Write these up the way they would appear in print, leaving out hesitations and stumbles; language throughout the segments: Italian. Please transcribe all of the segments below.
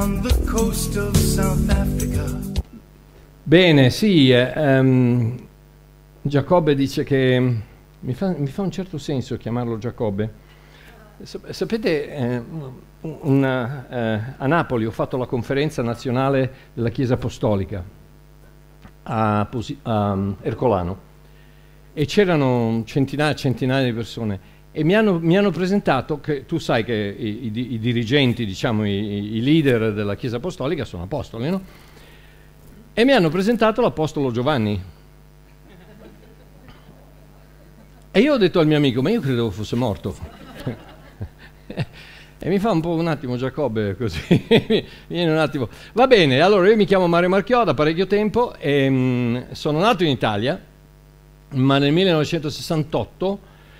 on the coast of South Africa. Bene, sì, Giacobbe dice che mi fa un certo senso chiamarlo Giacobbe. Sapete, a Napoli ho fatto la conferenza nazionale della Chiesa Apostolica a Ercolano e c'erano centinaia e centinaia di persone e mi hanno presentato, che tu sai che i dirigenti, diciamo i leader della Chiesa Apostolica sono apostoli, no? E mi hanno presentato l'apostolo Giovanni. E io ho detto al mio amico, ma io credevo fosse morto. E mi fa un attimo Giacobbe così, viene un attimo. Va bene, allora io mi chiamo Mario Marchiò da parecchio tempo e sono nato in Italia, ma nel 1968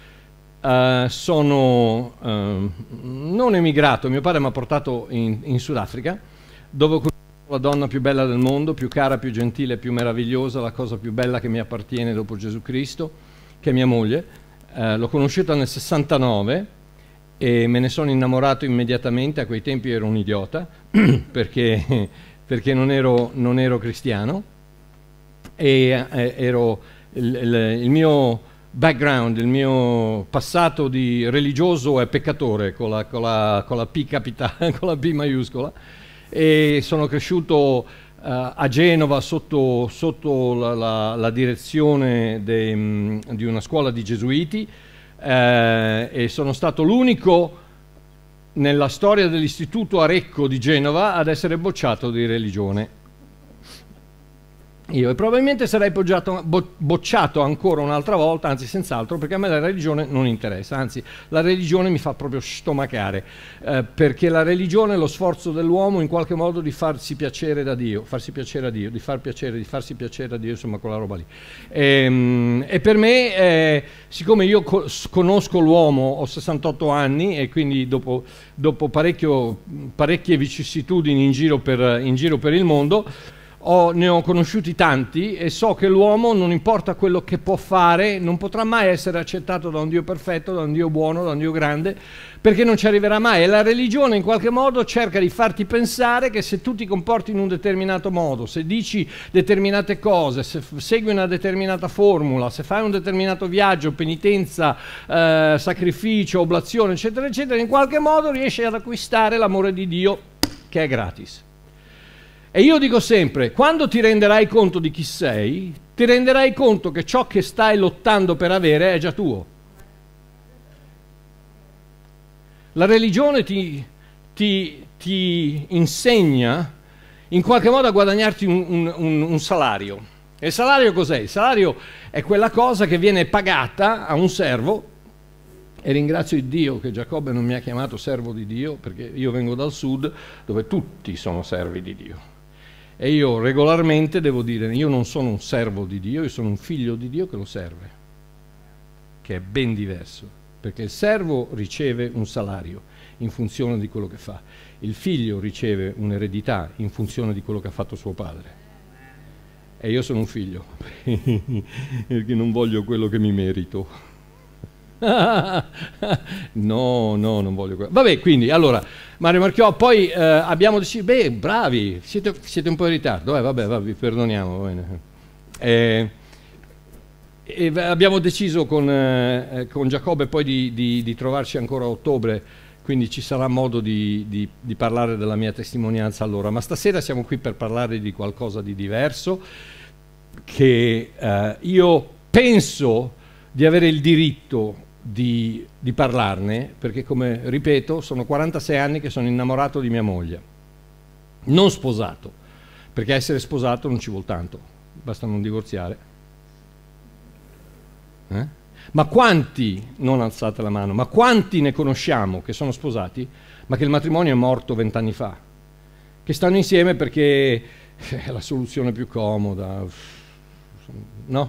sono non emigrato, mio padre mi ha portato in Sudafrica, dove ho conosciuto la donna più bella del mondo, più cara, più gentile, più meravigliosa, la cosa più bella che mi appartiene dopo Gesù Cristo, che è mia moglie. L'ho conosciuta nel 69 e me ne sono innamorato immediatamente. A quei tempi ero un idiota perché non ero cristiano e il mio background, il mio passato di religioso è peccatore con la P capitale, con la P maiuscola, e sono cresciuto a Genova sotto la direzione di una scuola di gesuiti e sono stato l'unico nella storia dell'istituto Arecco di Genova ad essere bocciato di religione. Io, e probabilmente sarei bocciato ancora un'altra volta, anzi senz'altro, perché a me la religione non interessa, anzi la religione mi fa proprio stomacare, perché la religione è lo sforzo dell'uomo in qualche modo di farsi piacere da Dio, farsi piacere a Dio, di farsi piacere a Dio, insomma quella roba lì. E per me, siccome io conosco l'uomo, ho 68 anni e quindi dopo parecchie vicissitudini in giro per il mondo, ne ho conosciuti tanti e so che l'uomo, non importa quello che può fare, non potrà mai essere accettato da un Dio perfetto, da un Dio buono, da un Dio grande, perché non ci arriverà mai. E la religione in qualche modo cerca di farti pensare che se tu ti comporti in un determinato modo, se dici determinate cose, se segui una determinata formula, se fai un determinato viaggio, penitenza, sacrificio, oblazione, eccetera, eccetera, in qualche modo riesci ad acquistare l'amore di Dio, che è gratis. E io dico sempre, quando ti renderai conto di chi sei, ti renderai conto che ciò che stai lottando per avere è già tuo. La religione ti insegna in qualche modo a guadagnarti un salario. E il salario cos'è? Il salario è quella cosa che viene pagata a un servo, e ringrazio Dio che Giacobbe non mi ha chiamato servo di Dio, perché io vengo dal sud dove tutti sono servi di Dio. E io regolarmente devo dire, io non sono un servo di Dio, io sono un figlio di Dio che lo serve, che è ben diverso, perché il servo riceve un salario in funzione di quello che fa, il figlio riceve un'eredità in funzione di quello che ha fatto suo padre. E io sono un figlio, perché non voglio quello che mi merito. No, non voglio quello. Vabbè, quindi, allora, Mario Marchiò, poi abbiamo deciso, bravi, siete un po' in ritardo, vabbè, vi perdoniamo, va bene. E abbiamo deciso con Giacobbe poi di trovarci ancora a ottobre, quindi ci sarà modo di parlare della mia testimonianza allora, ma stasera siamo qui per parlare di qualcosa di diverso, che io penso di avere il diritto di parlarne, perché, come ripeto, sono 46 anni che sono innamorato di mia moglie, non sposato, perché essere sposato non ci vuol tanto, basta non divorziare. Ma quanti, non alzate la mano, ma quanti ne conosciamo che sono sposati, ma che il matrimonio è morto 20 anni fa, che stanno insieme perché è la soluzione più comoda, no?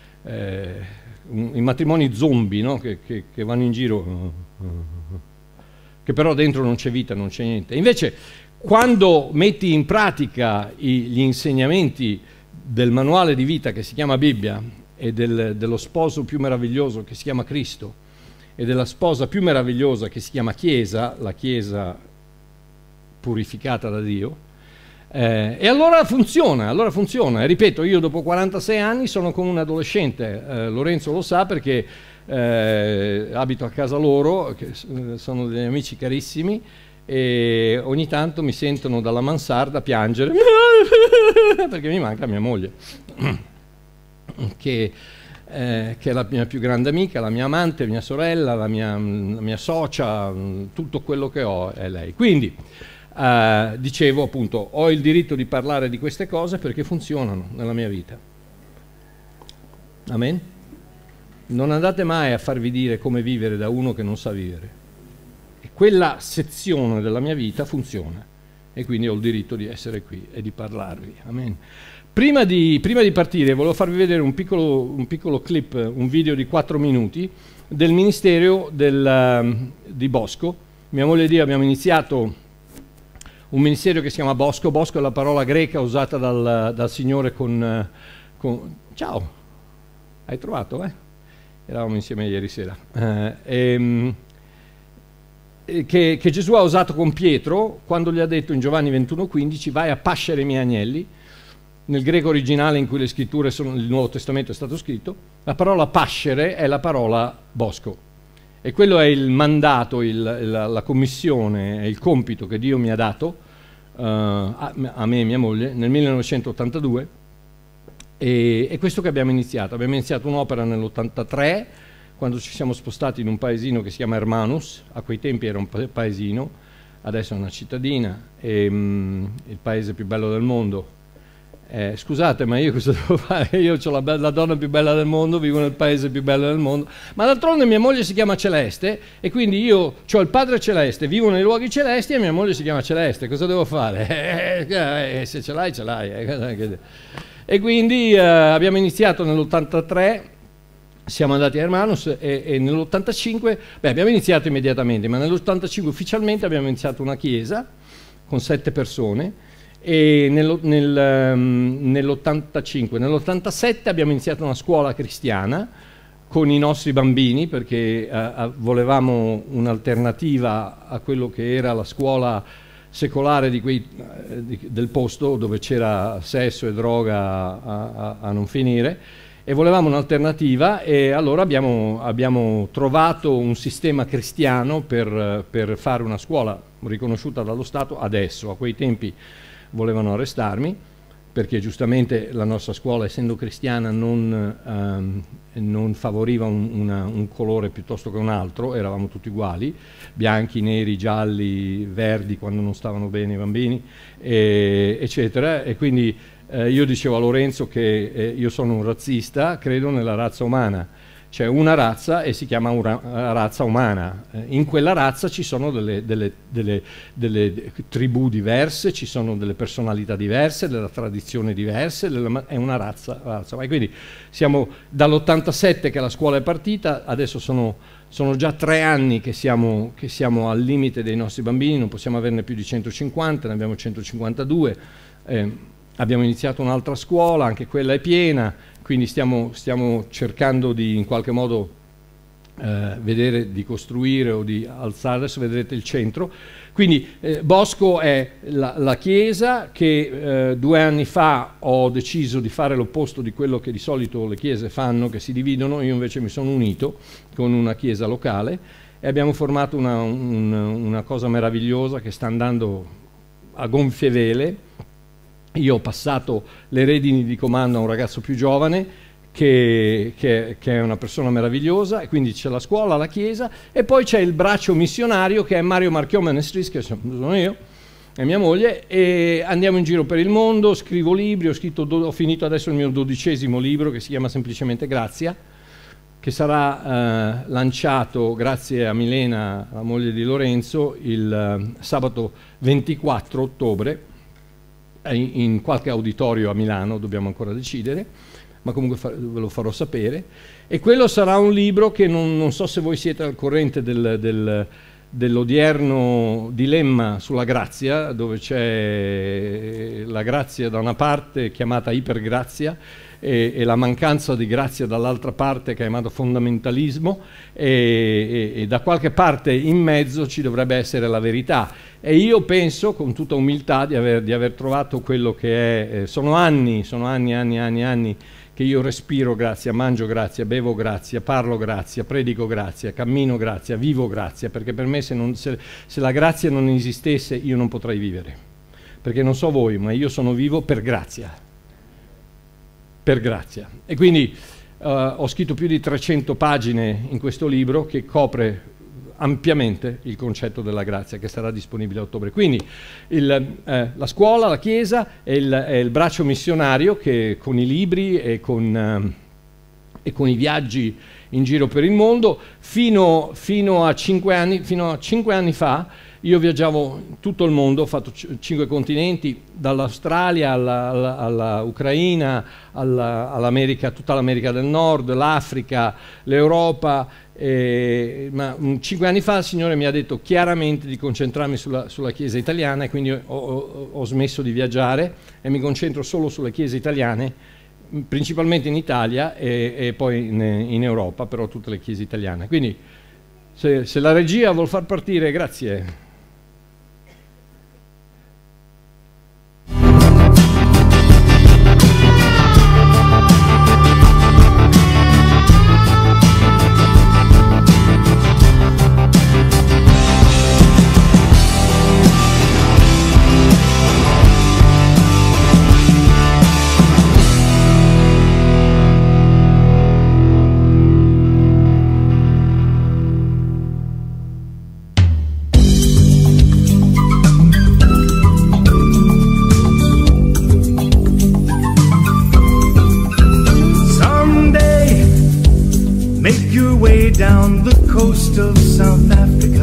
I matrimoni zombie, no? che vanno in giro, che però dentro non c'è vita, non c'è niente. Invece, quando metti in pratica gli insegnamenti del manuale di vita che si chiama Bibbia e dello sposo più meraviglioso che si chiama Cristo e della sposa più meravigliosa che si chiama Chiesa, la Chiesa purificata da Dio. E allora funziona, E ripeto, io dopo 46 anni sono come un adolescente. Lorenzo lo sa perché abito a casa loro, che sono degli amici carissimi, e ogni tanto mi sentono dalla mansarda piangere perché mi manca mia moglie, che è la mia più grande amica, la mia amante, mia sorella, la mia socia, tutto quello che ho è lei. Quindi dicevo appunto, ho il diritto di parlare di queste cose perché funzionano nella mia vita. Amen? Non andate mai a farvi dire come vivere da uno che non sa vivere. E quella sezione della mia vita funziona e quindi ho il diritto di essere qui e di parlarvi. Amen. Prima di partire volevo farvi vedere un piccolo clip, un video di 4 minuti del ministero di Bosco. Mia moglie e io abbiamo iniziato un ministero che si chiama Bosco. Bosco è la parola greca usata dal Signore con... Ciao, hai trovato, eh? Eravamo insieme ieri sera. Che Gesù ha usato con Pietro quando gli ha detto in Giovanni 21,15 vai a pascere i miei agnelli. Nel greco originale in cui le scritture il Nuovo Testamento è stato scritto, la parola pascere è la parola bosco. E quello è il mandato, la commissione, è il compito che Dio mi ha dato a me e mia moglie nel 1982, e questo che abbiamo iniziato. Abbiamo iniziato un'opera nell'83, quando ci siamo spostati in un paesino che si chiama Hermanus. A quei tempi era un paesino, adesso è una cittadina, il paese più bello del mondo. Scusate, ma io cosa devo fare? Io ho la donna più bella del mondo, vivo nel paese più bello del mondo, ma d'altronde mia moglie si chiama Celeste e quindi io ho il Padre Celeste, vivo nei luoghi celesti e mia moglie si chiama Celeste. Cosa devo fare? Se ce l'hai, ce l'hai. E quindi abbiamo iniziato nell'83, siamo andati a Hermanus e nell'85, abbiamo iniziato immediatamente, ma nell'85 ufficialmente abbiamo iniziato una chiesa con 7 persone. E nell'85, nell'87 abbiamo iniziato una scuola cristiana con i nostri bambini perché volevamo un'alternativa a quello che era la scuola secolare del posto, dove c'era sesso e droga a non finire, e volevamo un'alternativa, e allora abbiamo trovato un sistema cristiano per fare una scuola riconosciuta dallo Stato adesso. A quei tempi volevano arrestarmi perché giustamente la nostra scuola, essendo cristiana, non favoriva un colore piuttosto che un altro, eravamo tutti uguali, bianchi, neri, gialli, verdi quando non stavano bene i bambini, eccetera. E quindi io dicevo a Lorenzo che io sono un razzista, credo nella razza umana. C'è una razza e si chiama una razza umana. In quella razza ci sono delle tribù diverse, ci sono delle personalità diverse, delle tradizioni diverse, è una razza. E quindi siamo dall'87 che la scuola è partita, adesso sono già 3 anni che siamo al limite dei nostri bambini, non possiamo averne più di 150, ne abbiamo 152. Abbiamo iniziato un'altra scuola, anche quella è piena, quindi stiamo cercando di in qualche modo vedere di costruire o di alzare. Adesso vedrete il centro. Quindi Bosco è la chiesa che 2 anni fa ho deciso di fare l'opposto di quello che di solito le chiese fanno, che si dividono. Io invece mi sono unito con una chiesa locale e abbiamo formato una cosa meravigliosa che sta andando a gonfie vele. Io ho passato le redini di comando a un ragazzo più giovane che è una persona meravigliosa, e quindi c'è la scuola, la chiesa, e poi c'è il braccio missionario che è Mario Marchiò Ministries, che sono io e mia moglie, e andiamo in giro per il mondo, scrivo libri, ho finito adesso il mio 12° libro che si chiama semplicemente Grazia, che sarà lanciato grazie a Milena, la moglie di Lorenzo, il sabato 24 ottobre in qualche auditorio a Milano, dobbiamo ancora decidere, ma comunque ve lo farò sapere. E quello sarà un libro che non so se voi siete al corrente dell'odierno dilemma sulla grazia, dove c'è la grazia da una parte chiamata ipergrazia e la mancanza di grazia dall'altra parte chiamata fondamentalismo, e da qualche parte in mezzo ci dovrebbe essere la verità. E io penso con tutta umiltà di aver trovato quello che è, sono anni che io respiro grazia, mangio grazia, bevo grazia, parlo grazia, predico grazia, cammino grazia, vivo grazia, perché per me se la grazia non esistesse io non potrei vivere, perché non so voi, ma io sono vivo per grazia, per grazia. E quindi ho scritto più di 300 pagine in questo libro che copre ampiamente il concetto della grazia, che sarà disponibile a ottobre. Quindi la scuola, la Chiesa è il braccio missionario che con i libri e con i viaggi in giro per il mondo, fino a 5 anni fa io viaggiavo in tutto il mondo, ho fatto 5 continenti, dall'Australia alla Ucraina, all'America, tutta l'America del Nord, l'Africa, l'Europa. Ma 5 anni fa il Signore mi ha detto chiaramente di concentrarmi sulla Chiesa italiana, e quindi ho smesso di viaggiare e mi concentro solo sulle chiese italiane, principalmente in Italia e poi in Europa, però tutte le chiese italiane. Quindi se la regia vuol far partire, grazie. Down the coast of South Africa.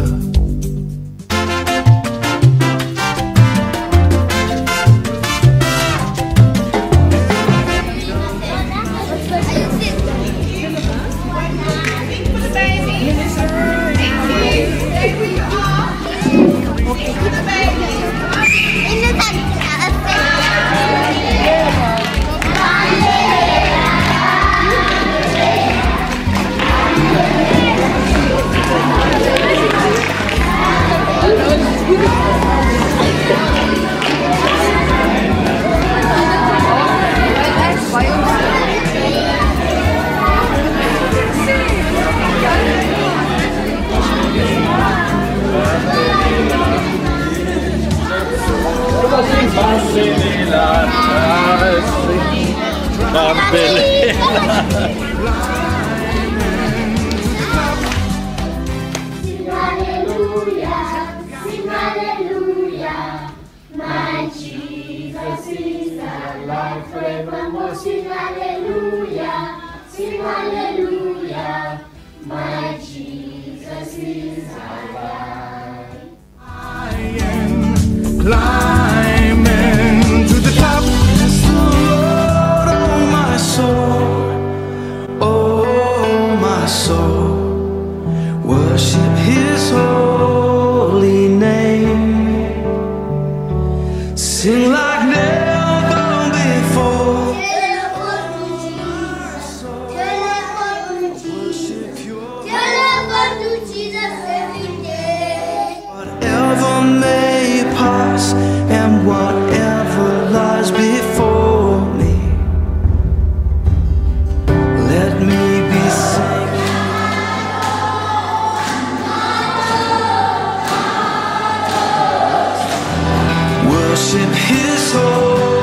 Worship His holy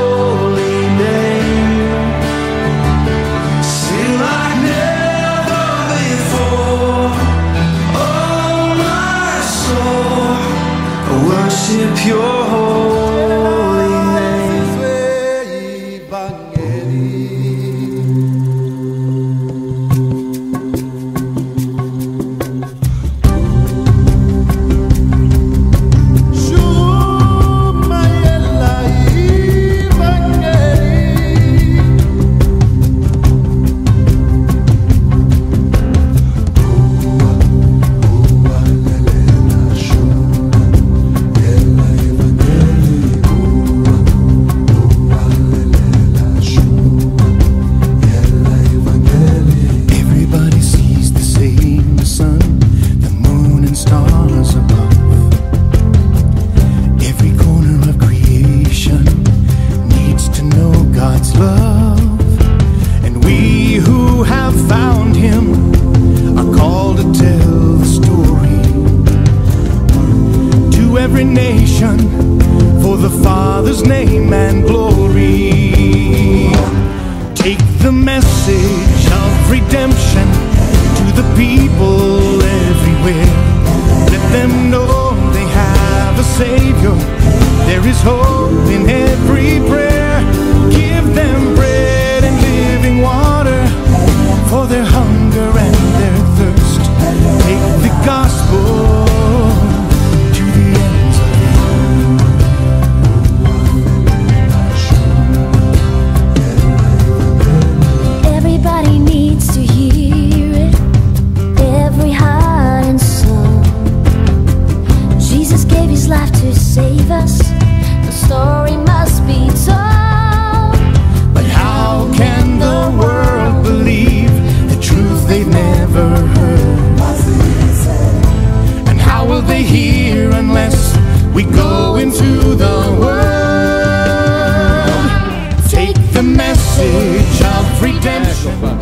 message of redemption.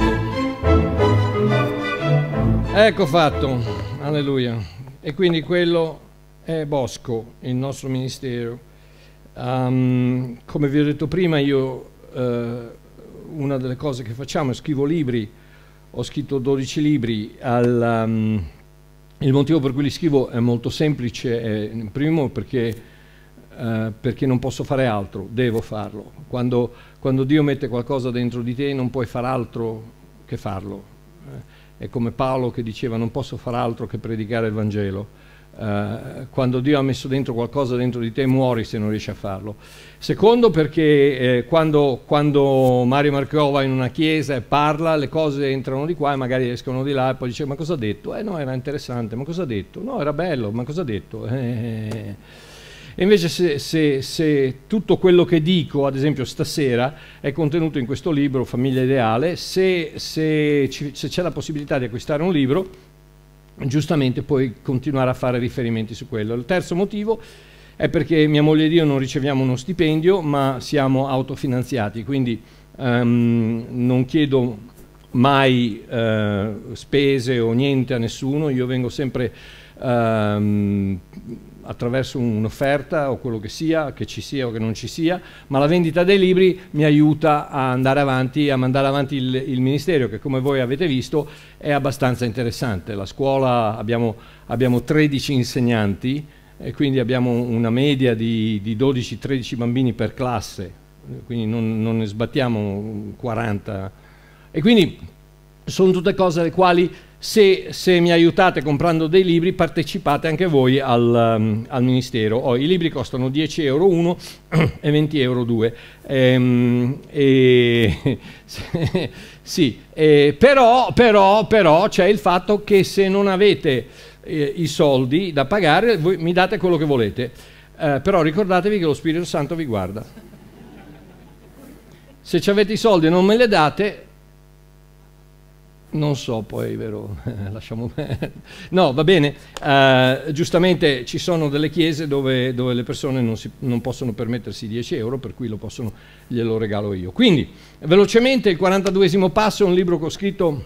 Ecco fatto, alleluia. E quindi quello è Bosco, il nostro ministero. Come vi ho detto prima, io una delle cose che facciamo è scrivo libri. Ho scritto 12 libri. Il motivo per cui li scrivo è molto semplice. Primo perché non posso fare altro, devo farlo. Quando Dio mette qualcosa dentro di te non puoi fare altro che farlo. È come Paolo che diceva non posso fare altro che predicare il Vangelo. Quando Dio ha messo dentro qualcosa dentro di te muori se non riesci a farlo. Secondo perché quando Mario Marco va in una chiesa e parla, le cose entrano di qua e magari escono di là e poi dice ma cosa ha detto? No, era interessante, ma cosa ha detto? No, era bello, ma cosa ha detto? E invece se tutto quello che dico, ad esempio stasera, è contenuto in questo libro Famiglia Ideale, se c'è la possibilità di acquistare un libro, giustamente puoi continuare a fare riferimenti su quello. Il terzo motivo è perché mia moglie ed io non riceviamo uno stipendio, ma siamo autofinanziati, quindi non chiedo mai spese o niente a nessuno. Io vengo sempre attraverso un'offerta o quello che sia, che ci sia o che non ci sia, ma la vendita dei libri mi aiuta a andare avanti, a mandare avanti il ministero, che come voi avete visto è abbastanza interessante. La scuola, abbiamo 13 insegnanti e quindi abbiamo una media di 12-13 bambini per classe, quindi non ne sbattiamo 40. E quindi sono tutte cose alle quali se mi aiutate comprando dei libri partecipate anche voi al ministero. I libri costano 10 euro uno e 20 euro due. Sì, però c'è il fatto che se non avete i soldi da pagare voi mi date quello che volete, però ricordatevi che lo Spirito Santo vi guarda. Se ci avete i soldi e non me li date, non so poi, vero? Lasciamo no, va bene. Giustamente ci sono delle chiese dove le persone non possono permettersi 10 euro, per cui glielo regalo io. Quindi, velocemente, il 42esimo passo è un libro che ho scritto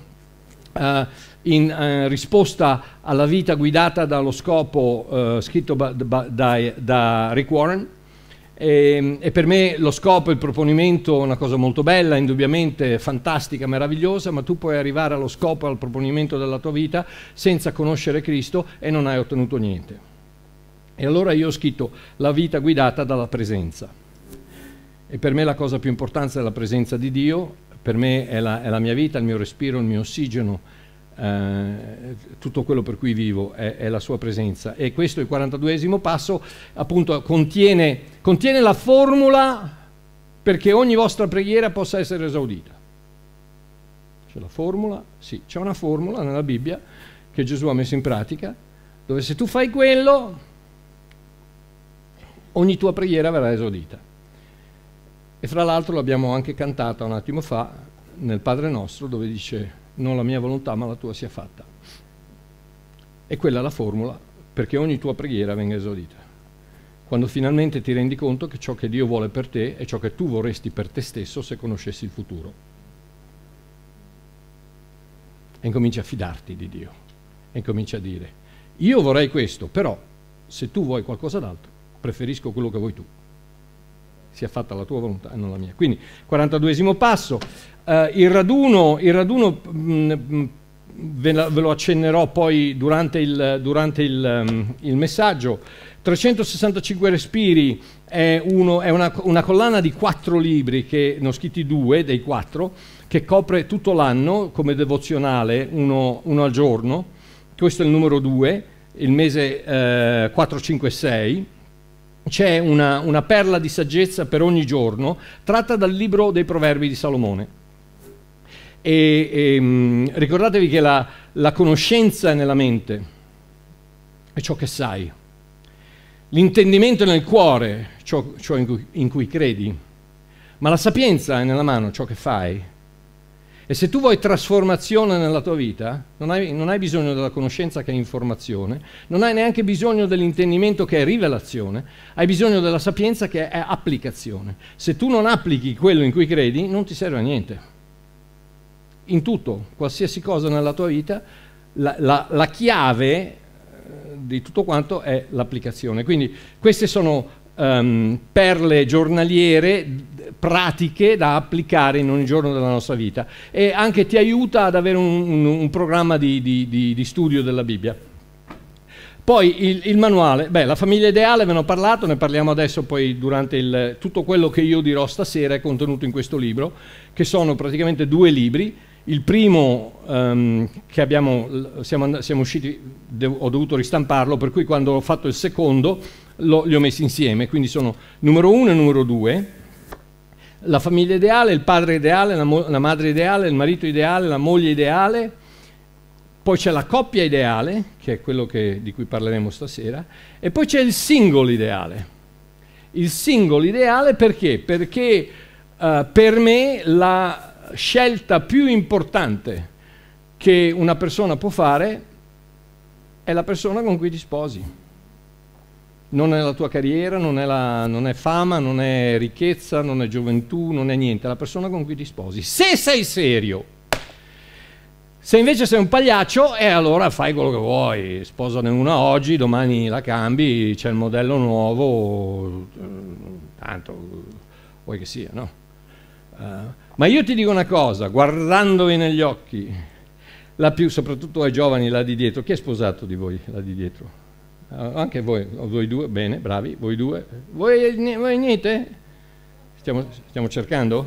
in risposta alla vita guidata dallo scopo, scritto da Rick Warren. E per me lo scopo, il proponimento è una cosa molto bella, indubbiamente fantastica, meravigliosa, ma tu puoi arrivare allo scopo, al proponimento della tua vita senza conoscere Cristo e non hai ottenuto niente. E allora io ho scritto la vita guidata dalla presenza, e per me la cosa più importante è la presenza di Dio. Per me è la mia vita, il mio respiro, il mio ossigeno, tutto quello per cui vivo è la sua presenza. E questo, il 42esimo passo, appunto contiene la formula perché ogni vostra preghiera possa essere esaudita. C'è la formula? Sì, c'è una formula nella Bibbia che Gesù ha messo in pratica, dove se tu fai quello ogni tua preghiera verrà esaudita. E fra l'altro l'abbiamo anche cantata un attimo fa nel Padre Nostro, dove dice non la mia volontà ma la tua sia fatta. E quella è la formula perché ogni tua preghiera venga esaudita. Quando finalmente ti rendi conto che ciò che Dio vuole per te è ciò che tu vorresti per te stesso se conoscessi il futuro. E incominci a fidarti di Dio. E incominci a dire, io vorrei questo, però se tu vuoi qualcosa d'altro, preferisco quello che vuoi tu. Sia fatta la tua volontà e non la mia. Quindi, 42esimo passo. Il raduno ve lo accennerò poi durante il messaggio. 365 respiri è una collana di 4 libri, che ne ho scritti 2 dei 4, che copre tutto l'anno come devozionale, uno al giorno. Questo è il numero 2, il mese 4, 5, 6. C'è una perla di saggezza per ogni giorno, tratta dal libro dei Proverbi di Salomone. Ricordatevi che la conoscenza è nella mente, è ciò che sai. L'intendimento è nel cuore, ciò in cui credi. Ma la sapienza è nella mano, ciò che fai. E se tu vuoi trasformazione nella tua vita, non hai bisogno della conoscenza che è informazione, non hai neanche bisogno dell'intendimento che è rivelazione, hai bisogno della sapienza che è applicazione. Se tu non applichi quello in cui credi, non ti serve a niente. In tutto, qualsiasi cosa nella tua vita, la chiave di tutto quanto è l'applicazione. Quindi queste sono perle giornaliere, pratiche da applicare in ogni giorno della nostra vita, e anche ti aiuta ad avere un programma di studio della Bibbia. Poi il manuale, la famiglia ideale ve ne ho parlato, ne parliamo adesso, poi durante tutto quello che io dirò stasera è contenuto in questo libro, che sono praticamente 2 libri. Il primo che siamo usciti, ho dovuto ristamparlo, per cui quando ho fatto il secondo li ho messi insieme, quindi sono numero 1 e numero 2, la famiglia ideale, il padre ideale, la madre ideale, il marito ideale, la moglie ideale, poi c'è la coppia ideale, che è quello di cui parleremo stasera, e poi c'è il single ideale. Il single ideale perché? Perché per me la scelta più importante che una persona può fare è la persona con cui ti sposi. Non è la tua carriera, non è fama, non è ricchezza, non è gioventù, non è niente, è la persona con cui ti sposi. Se sei serio. Se invece sei un pagliaccio, allora fai quello che vuoi, sposane una oggi, domani la cambi, c'è il modello nuovo, tanto vuoi che sia, no? Ma io ti dico una cosa, guardandovi negli occhi, soprattutto ai giovani là di dietro, chi è sposato di voi là di dietro? Anche voi 2, bene, bravi, voi 2. Voi niente? Stiamo cercando?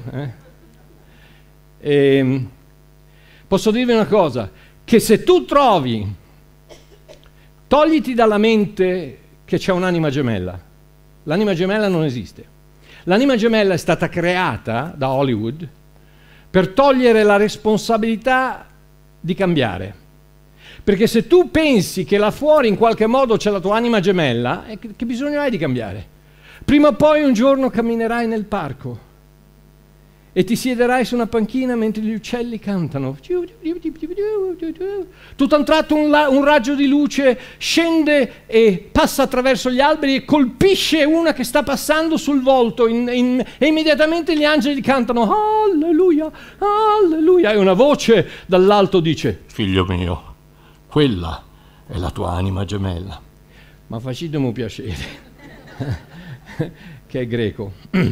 Posso dirvi una cosa, che se tu togliti dalla mente che c'è un'anima gemella. L'anima gemella non esiste. L'anima gemella è stata creata da Hollywood per togliere la responsabilità di cambiare. Perché se tu pensi che là fuori in qualche modo c'è la tua anima gemella, che bisogno hai di cambiare? Prima o poi un giorno camminerai nel parco e ti siederai su una panchina mentre gli uccelli cantano. Tutto a un tratto un raggio di luce scende e passa attraverso gli alberi e colpisce una che sta passando sul volto e immediatamente gli angeli cantano alleluia, alleluia, e una voce dall'alto dice: figlio mio, quella è la tua anima gemella. Ma facitemi piacere, che è greco.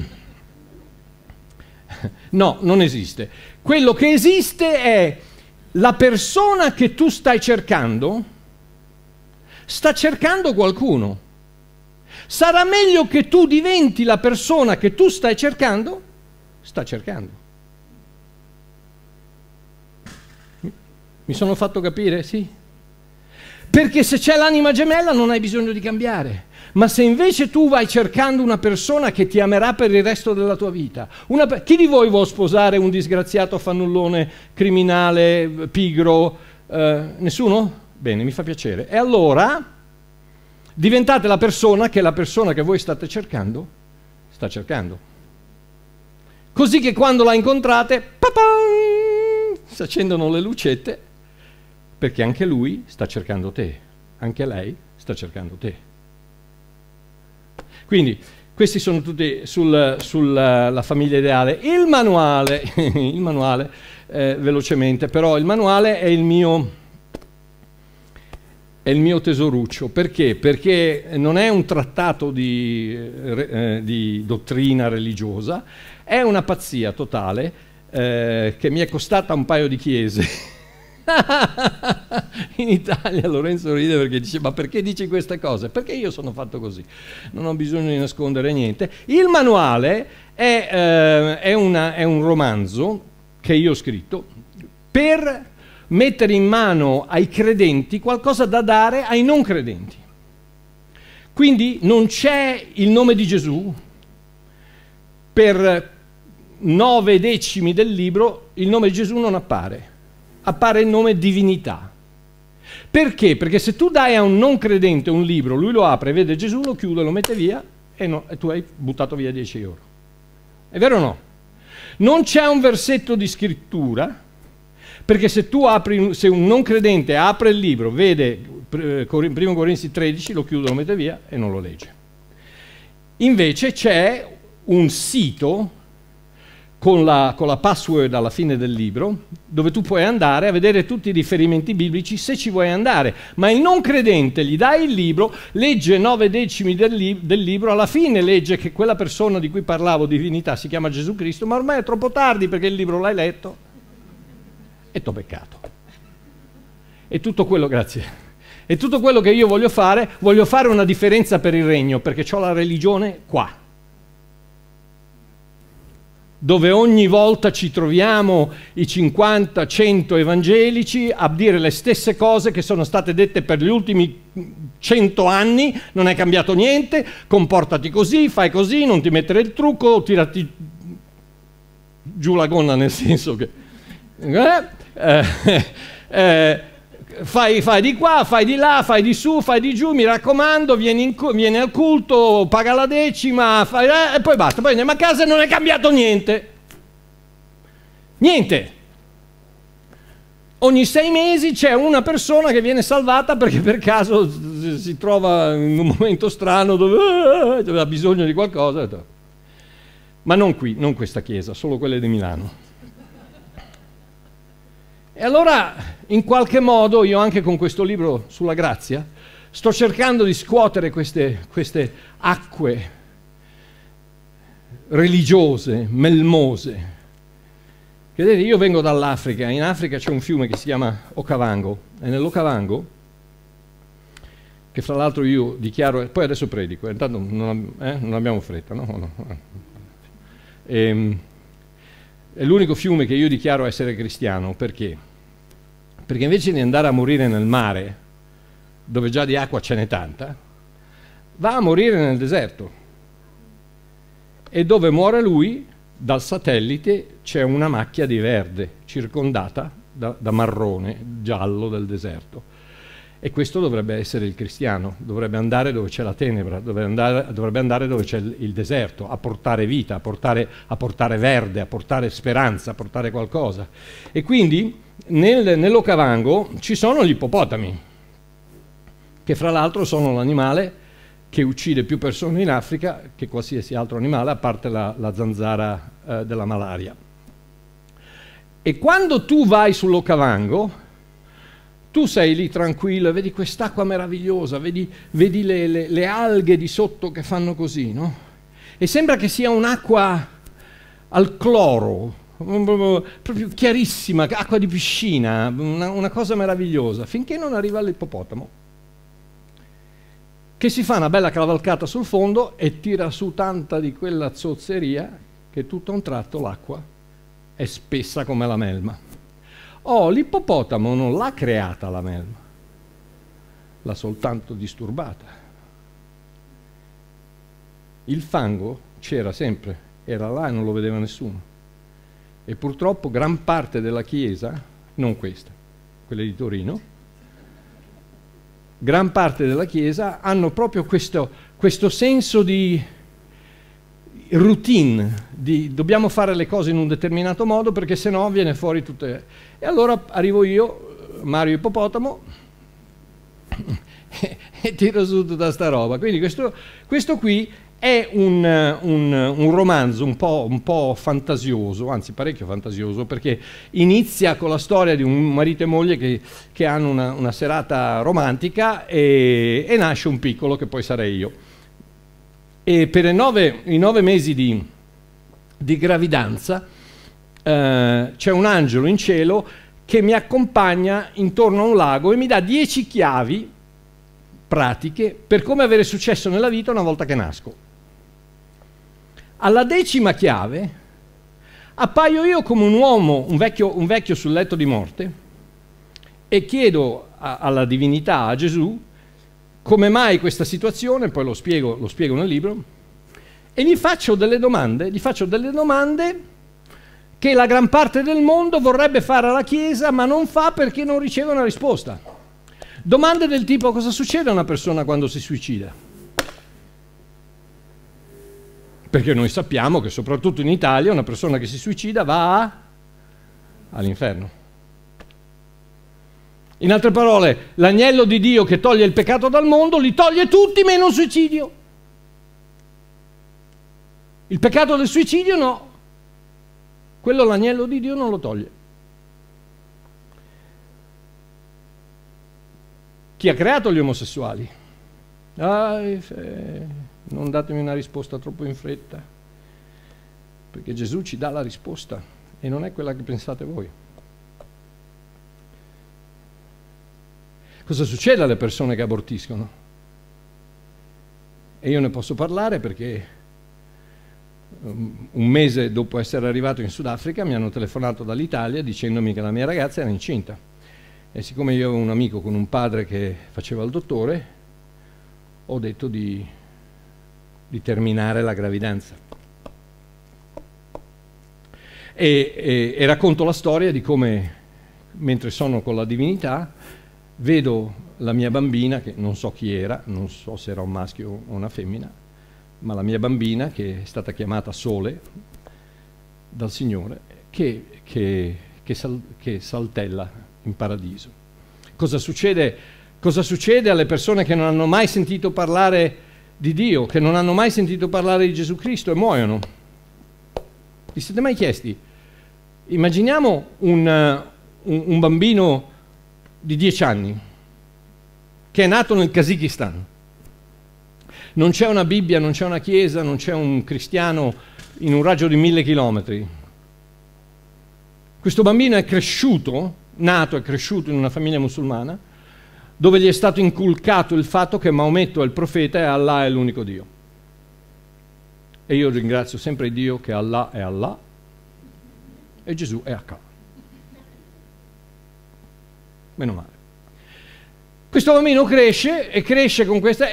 No, non esiste. Quello che esiste è la persona che tu stai cercando, sta cercando qualcuno. Sarà meglio che tu diventi la persona che tu stai cercando, sta cercando. Mi sono fatto capire? Sì. Perché se c'è l'anima gemella non hai bisogno di cambiare. Ma se invece tu vai cercando una persona che ti amerà per il resto della tua vita, chi di voi vuole sposare un disgraziato fannullone, criminale, pigro? Nessuno? Bene, mi fa piacere. E allora diventate la persona che voi state cercando, sta cercando. Così che quando la incontrate, si accendono le lucette, perché anche lui sta cercando te, anche lei sta cercando te. Quindi questi sono tutti sulla famiglia ideale. Il manuale, velocemente, però il manuale è il mio tesoruccio. Perché? Perché non è un trattato di dottrina religiosa, è una pazzia totale che mi è costata un paio di chiese. In Italia Lorenzo ride perché dice: ma perché dici queste cose? Perché io sono fatto così, non ho bisogno di nascondere niente. Il manuale è un romanzo che io ho scritto per mettere in mano ai credenti qualcosa da dare ai non credenti. Quindi non c'è il nome di Gesù. Per 9 decimi del libro il nome di Gesù non appare. Appare il nome divinità. Perché? Perché se tu dai a un non credente un libro, lui lo apre, vede Gesù, lo chiude, lo mette via e tu hai buttato via 10 euro. È vero o no? Non c'è un versetto di scrittura Perché se un non credente apre il libro, vede 1 Corinzi 13, lo chiude, lo mette via e non lo legge. Invece c'è un sito con la password alla fine del libro, dove tu puoi andare a vedere tutti i riferimenti biblici se ci vuoi andare, ma il non credente gli dai il libro, legge 9/10 del libro, alla fine legge che quella persona di cui parlavo, divinità, si chiama Gesù Cristo, ma ormai è troppo tardi perché il libro l'hai letto e t'ho beccato. E tutto quello, grazie, e tutto quello che io voglio fare una differenza per il regno, perché ho la religione qua, dove ogni volta ci troviamo i 50, 100 evangelici a dire le stesse cose che sono state dette per gli ultimi 100 anni, non è cambiato niente, comportati così, fai così, non ti mettere il trucco, tirati giù la gonna, nel senso che fai di qua, fai di là, fai di su, fai di giù, mi raccomando, vieni al culto, paga la decima, e poi basta, poi andiamo a casa e non è cambiato niente. Niente. Ogni 6 mesi c'è una persona che viene salvata perché per caso si trova in un momento strano dove ha bisogno di qualcosa. Ma non qui, non questa chiesa, solo quelle di Milano. E allora, in qualche modo, io anche con questo libro sulla grazia, sto cercando di scuotere queste acque religiose, melmose. Vedete, io vengo dall'Africa, in Africa c'è un fiume che si chiama Okavango, e nell'Okavango, che fra l'altro io dichiaro, poi adesso predico, intanto non abbiamo fretta, no? È l'unico fiume che io dichiaro essere cristiano. Perché? Perché invece di andare a morire nel mare, dove già di acqua ce n'è tanta, va a morire nel deserto. E dove muore lui, dal satellite c'è una macchia di verde, circondata da marrone, giallo del deserto. E questo dovrebbe essere il cristiano, dovrebbe andare dove c'è la tenebra, dovrebbe andare dove c'è il deserto, a portare vita, a portare verde, a portare speranza, a portare qualcosa. E quindi nell'Okavango ci sono gli ippopotami, che fra l'altro sono l'animale che uccide più persone in Africa che qualsiasi altro animale, a parte la zanzara della malaria. E quando tu vai sull'Okavango, tu sei lì tranquillo e vedi quest'acqua meravigliosa, vedi le alghe di sotto che fanno così, no? E sembra che sia un'acqua al cloro, proprio chiarissima, acqua di piscina, una cosa meravigliosa, finché non arriva l'ippopotamo, che si fa una bella cavalcata sul fondo e tira su tanta di quella zozzeria che tutto a un tratto l'acqua è spessa come la melma. L'ippopotamo non l'ha creata la melma, l'ha soltanto disturbata. Il fango c'era sempre, era là e non lo vedeva nessuno. E purtroppo gran parte della Chiesa, non questa, quelle di Torino, gran parte della Chiesa hanno proprio questo senso di routine, dobbiamo fare le cose in un determinato modo perché sennò viene fuori tutte. E allora arrivo io, Mario Ippopotamo, e tiro su tutta sta roba. Quindi questo qui è un romanzo un po' fantasioso, anzi parecchio fantasioso, perché inizia con la storia di un marito e moglie che hanno una serata romantica e nasce un piccolo che poi sarei io. E per i 9 mesi di gravidanza c'è un angelo in cielo che mi accompagna intorno a un lago e mi dà 10 chiavi pratiche per come avere successo nella vita una volta che nasco. Alla 10ª chiave appaio io come un uomo, un vecchio sul letto di morte, e chiedo alla divinità, a Gesù, come mai questa situazione, poi lo spiego nel libro, e gli faccio delle domande che la gran parte del mondo vorrebbe fare alla Chiesa, ma non fa perché non riceve una risposta. Domande del tipo: cosa succede a una persona quando si suicida? Perché noi sappiamo che soprattutto in Italia una persona che si suicida va all'inferno. In altre parole, l'agnello di Dio che toglie il peccato dal mondo li toglie tutti meno il suicidio. Il peccato del suicidio no, quello l'agnello di Dio non lo toglie. Chi ha creato gli omosessuali? Non datemi una risposta troppo in fretta, perché Gesù ci dà la risposta e non è quella che pensate voi. Cosa succede alle persone che abortiscono? E io ne posso parlare perché un mese dopo essere arrivato in Sudafrica mi hanno telefonato dall'Italia dicendomi che la mia ragazza era incinta. E siccome io avevo un amico con un padre che faceva il dottore, ho detto di terminare la gravidanza. E racconto la storia di come, mentre sono con la divinità, vedo la mia bambina, che non so chi era, non so se era un maschio o una femmina, ma la mia bambina, che è stata chiamata Sole dal Signore, che saltella in paradiso. Cosa succede alle persone che non hanno mai sentito parlare di Dio, che non hanno mai sentito parlare di Gesù Cristo e muoiono? Vi siete mai chiesti? Immaginiamo un bambino di 10 anni che è nato nel Kazakistan. Non c'è una Bibbia, non c'è una chiesa, non c'è un cristiano in un raggio di 1000 chilometri. Questo bambino è cresciuto, nato e cresciuto in una famiglia musulmana, dove gli è stato inculcato il fatto che Maometto è il profeta e Allah è l'unico Dio. E io ringrazio sempre Dio che Allah è Allah e Gesù è Allah. Meno male. Questo bambino cresce e cresce con questa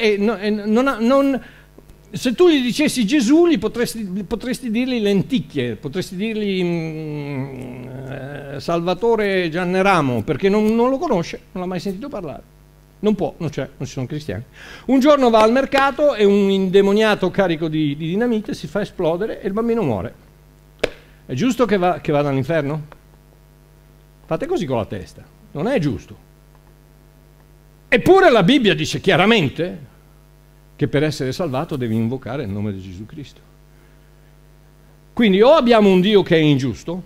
se tu gli dicessi Gesù gli potresti dirgli lenticchie, potresti dirgli Salvatore Gianneramo, perché non lo conosce, non l'ha mai sentito parlare. Non può, non ci sono cristiani. Un giorno va al mercato e un indemoniato carico di dinamite si fa esplodere e il bambino muore. È giusto che vada all'inferno? Fate così con la testa, non è giusto. Eppure la Bibbia dice chiaramente che per essere salvato devi invocare il nome di Gesù Cristo. Quindi o abbiamo un Dio che è ingiusto,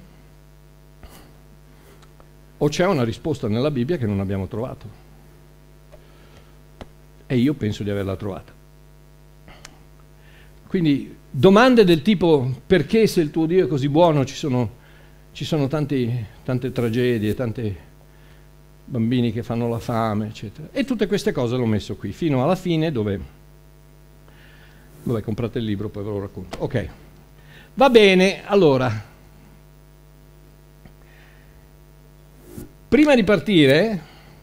o c'è una risposta nella Bibbia che non abbiamo trovato. E io penso di averla trovata. Quindi domande del tipo: perché se il tuo Dio è così buono ci sono tante tragedie, tanti bambini che fanno la fame, eccetera. E tutte queste cose l'ho messo qui, fino alla fine dove... Vabbè, comprate il libro, poi ve lo racconto. Ok, va bene, allora. Prima di partire,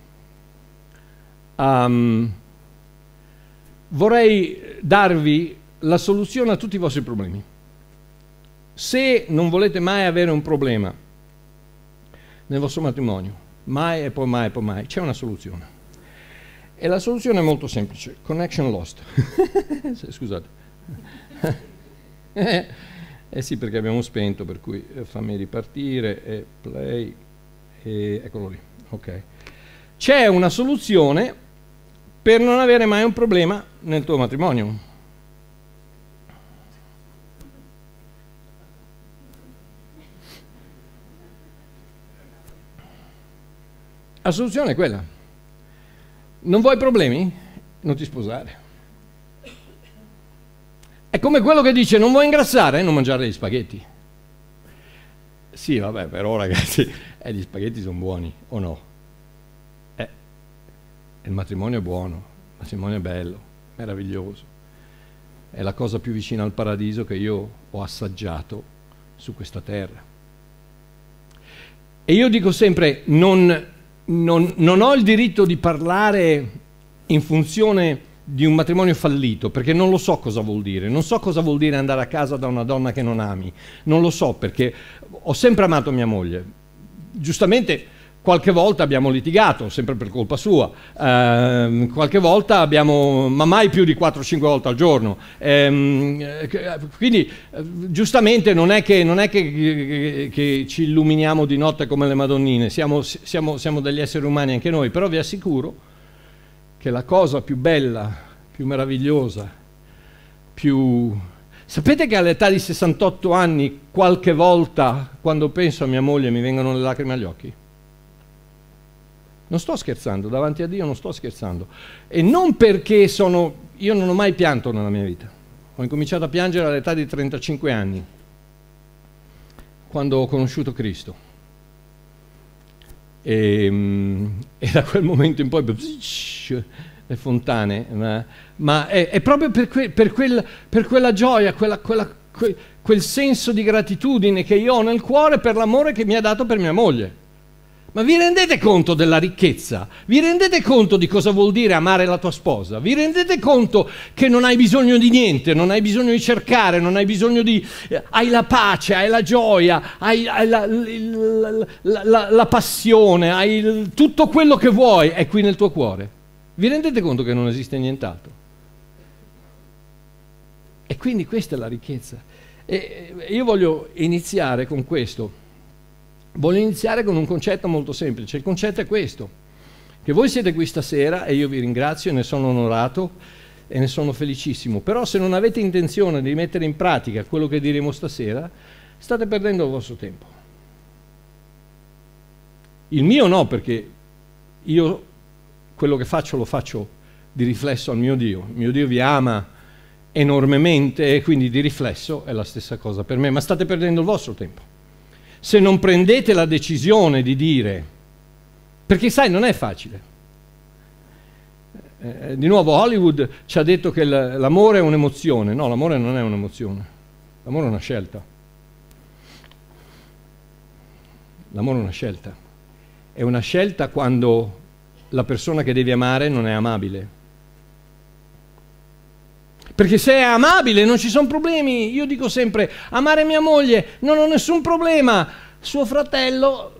vorrei darvi la soluzione a tutti i vostri problemi. Se non volete mai avere un problema nel vostro matrimonio, mai e poi mai e poi mai, c'è una soluzione. E la soluzione è molto semplice: connection lost. Scusate. Sì, perché abbiamo spento, per cui fammi ripartire e play e eccolo lì. Ok. C'è una soluzione per non avere mai un problema nel tuo matrimonio. La soluzione è quella. Non vuoi problemi? Non ti sposare. È come quello che dice: non vuoi ingrassare? Non mangiare gli spaghetti. Sì, vabbè, però ragazzi, gli spaghetti sono buoni, o no? Il matrimonio è buono, il matrimonio è bello, meraviglioso. È la cosa più vicina al paradiso che io ho assaggiato su questa terra. E io dico sempre: non ho il diritto di parlare in funzione di un matrimonio fallito, perché non lo so cosa vuol dire. Non so cosa vuol dire andare a casa da una donna che non ami. Non lo so, perché ho sempre amato mia moglie. Giustamente Qualche volta abbiamo litigato, sempre per colpa sua, qualche volta abbiamo, ma mai più di 4-5 volte al giorno. Quindi giustamente non è che ci illuminiamo di notte come le Madonnine, siamo degli esseri umani anche noi, però vi assicuro che la cosa più bella, più meravigliosa, Sapete che all'età di 68 anni qualche volta, quando penso a mia moglie, mi vengono le lacrime agli occhi? Non sto scherzando, davanti a Dio non sto scherzando. E non perché io non ho mai pianto nella mia vita. Ho incominciato a piangere all'età di 35 anni, quando ho conosciuto Cristo. E da quel momento in poi le fontane, ma è proprio per quella gioia, quel senso di gratitudine che io ho nel cuore per l'amore che mi ha dato per mia moglie. Ma vi rendete conto della ricchezza? Vi rendete conto di cosa vuol dire amare la tua sposa? Vi rendete conto che non hai bisogno di niente, non hai bisogno di cercare, non hai bisogno di... hai la pace, hai la gioia, hai la passione, hai tutto quello che vuoi è qui nel tuo cuore. Vi rendete conto che non esiste nient'altro? E quindi questa è la ricchezza. E io voglio iniziare con questo. Voglio iniziare con un concetto molto semplice. Il concetto è questo, che voi siete qui stasera e io vi ringrazio e ne sono onorato e ne sono felicissimo, però se non avete intenzione di mettere in pratica quello che diremo stasera, state perdendo il vostro tempo. Il mio no, perché io quello che faccio lo faccio di riflesso al mio Dio. Il mio Dio vi ama enormemente e quindi di riflesso è la stessa cosa per me, ma state perdendo il vostro tempo. Se non prendete la decisione di dire, perché sai, non è facile. Di nuovo Hollywood ci ha detto che l'amore è un'emozione. No, l'amore non è un'emozione, l'amore è una scelta. L'amore è una scelta. È una scelta quando la persona che devi amare non è amabile. Perché se è amabile non ci sono problemi. Io dico sempre, amare mia moglie non ho nessun problema. Suo fratello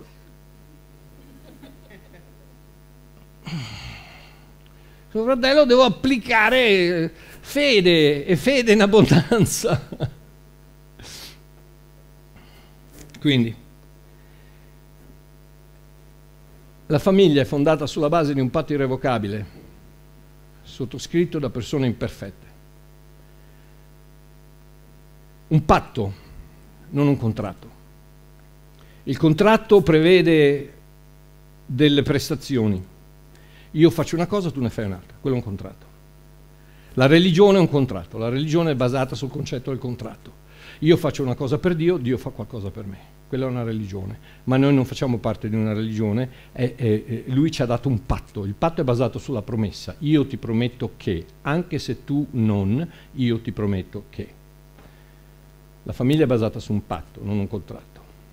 devo applicare fede, e fede in abbondanza. Quindi la famiglia è fondata sulla base di un patto irrevocabile sottoscritto da persone imperfette. Un patto, non un contratto. Il contratto prevede delle prestazioni. Io faccio una cosa, tu ne fai un'altra. Quello è un contratto. La religione è un contratto. La religione è basata sul concetto del contratto. Io faccio una cosa per Dio, Dio fa qualcosa per me. Quella è una religione. Ma noi non facciamo parte di una religione. Lui ci ha dato un patto. Il patto è basato sulla promessa. Io ti prometto che, anche se tu non, io ti prometto che. La famiglia è basata su un patto, non un contratto.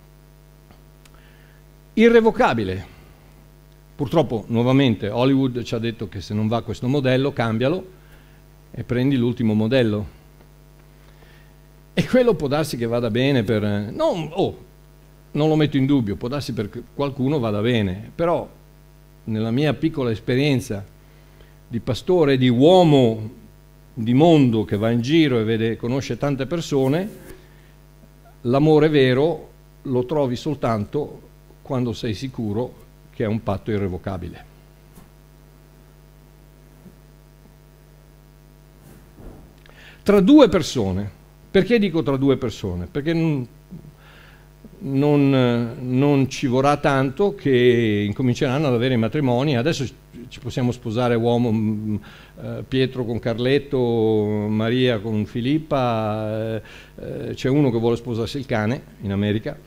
Irrevocabile. Purtroppo, nuovamente, Hollywood ci ha detto che se non va questo modello, cambialo e prendi l'ultimo modello. E quello può darsi che vada bene per... non lo metto in dubbio, può darsi per qualcuno vada bene, però nella mia piccola esperienza di pastore, di uomo di mondo che va in giro e conosce tante persone, l'amore vero lo trovi soltanto quando sei sicuro che è un patto irrevocabile. Tra due persone. Perché dico tra due persone? Perché non ci vorrà tanto che incominceranno ad avere i matrimoni. Adesso ci possiamo sposare Pietro con Carletto, Maria con Filippa, c'è uno che vuole sposarsi il cane in America,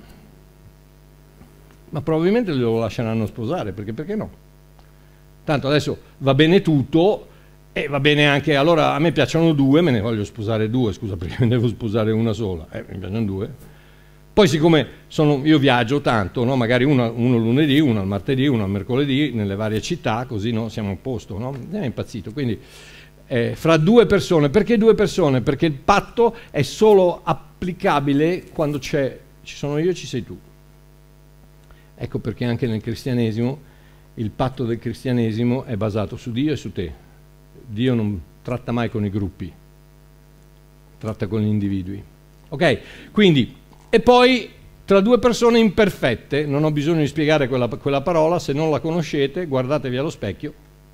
ma probabilmente lo lasceranno sposare, perché no? Tanto adesso va bene tutto e va bene anche, allora a me piacciono due, me ne voglio sposare due, scusa, perché me ne devo sposare una sola, mi piacciono due. Poi siccome io viaggio tanto, no? Magari uno lunedì, uno al martedì, uno al mercoledì, nelle varie città, così no? Siamo a posto, no? È impazzito, quindi fra due persone. Perché due persone? Perché il patto è solo applicabile quando ci sono io e ci sei tu. Ecco perché anche nel cristianesimo il patto del cristianesimo è basato su Dio e su te. Dio non tratta mai con i gruppi, tratta con gli individui. Ok? Quindi, e poi tra due persone imperfette, non ho bisogno di spiegare quella parola, se non la conoscete, guardatevi allo specchio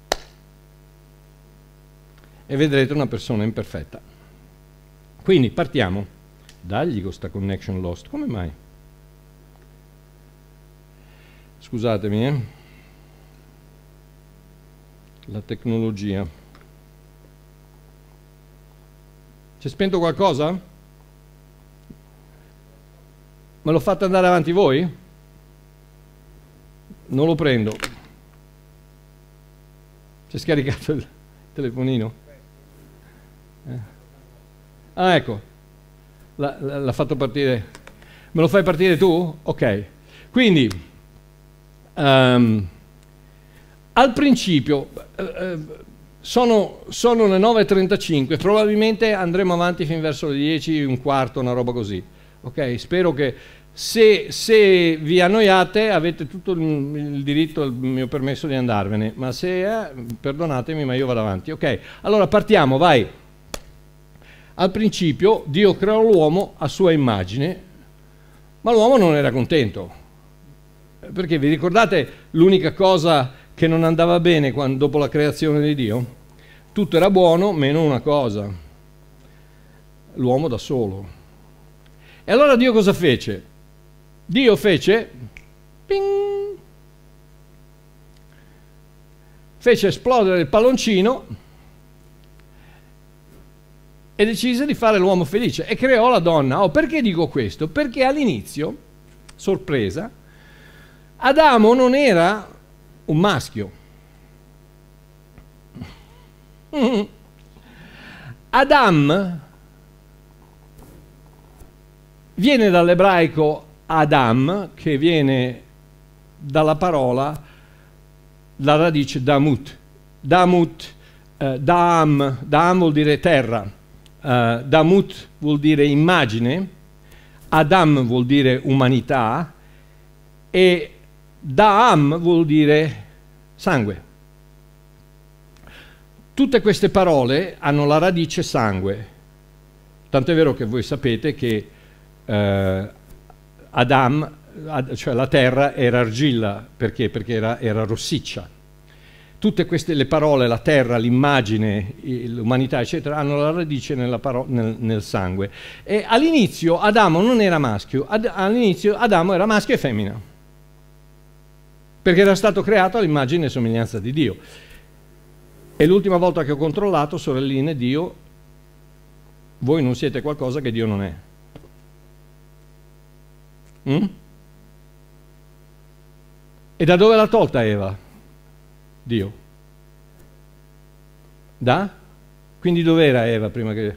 e vedrete una persona imperfetta. Quindi partiamo. Dagli questa connection lost, come mai? Scusatemi, la tecnologia. C'è spento qualcosa? Me lo fate andare avanti voi? Non lo prendo. C'è scaricato il telefonino? Ah, ecco. L'ha fatto partire. Me lo fai partire tu? Ok. Quindi, al principio, sono le 9:35, probabilmente andremo avanti fin verso le 10, un quarto, una roba così. Ok? Spero che se vi annoiate avete tutto il diritto, il mio permesso di andarvene, ma se perdonatemi, ma io vado avanti. Ok? Allora partiamo, vai. Al principio Dio creò l'uomo a sua immagine, ma l'uomo non era contento. Perché vi ricordate l'unica cosa che non andava bene dopo la creazione di Dio? Tutto era buono, meno una cosa: l'uomo da solo. E allora Dio cosa fece? Dio fece ping, fece esplodere il palloncino e decise di fare l'uomo felice e creò la donna. Perché dico questo? Perché all'inizio, sorpresa, Adamo non era un maschio. Adam viene dall'ebraico Adam, che viene dalla parola, la radice Damut. Damut, Daam vuol dire terra. Damut vuol dire immagine, Adam vuol dire umanità e Daam vuol dire sangue. Tutte queste parole hanno la radice sangue, tant'è vero che voi sapete che Adam, cioè la terra, era argilla. Perché? Perché era rossiccia. Tutte queste le parole, la terra, l'immagine, l'umanità, eccetera, hanno la radice nel sangue. E all'inizio Adamo non era maschio, all'inizio Adamo era maschio e femmina, perché era stato creato all'immagine e somiglianza di Dio. E l'ultima volta che ho controllato, sorelline, Dio, voi non siete qualcosa che Dio non è. E da dove l'ha tolta Eva? Dio. Da? Quindi dov'era Eva prima che...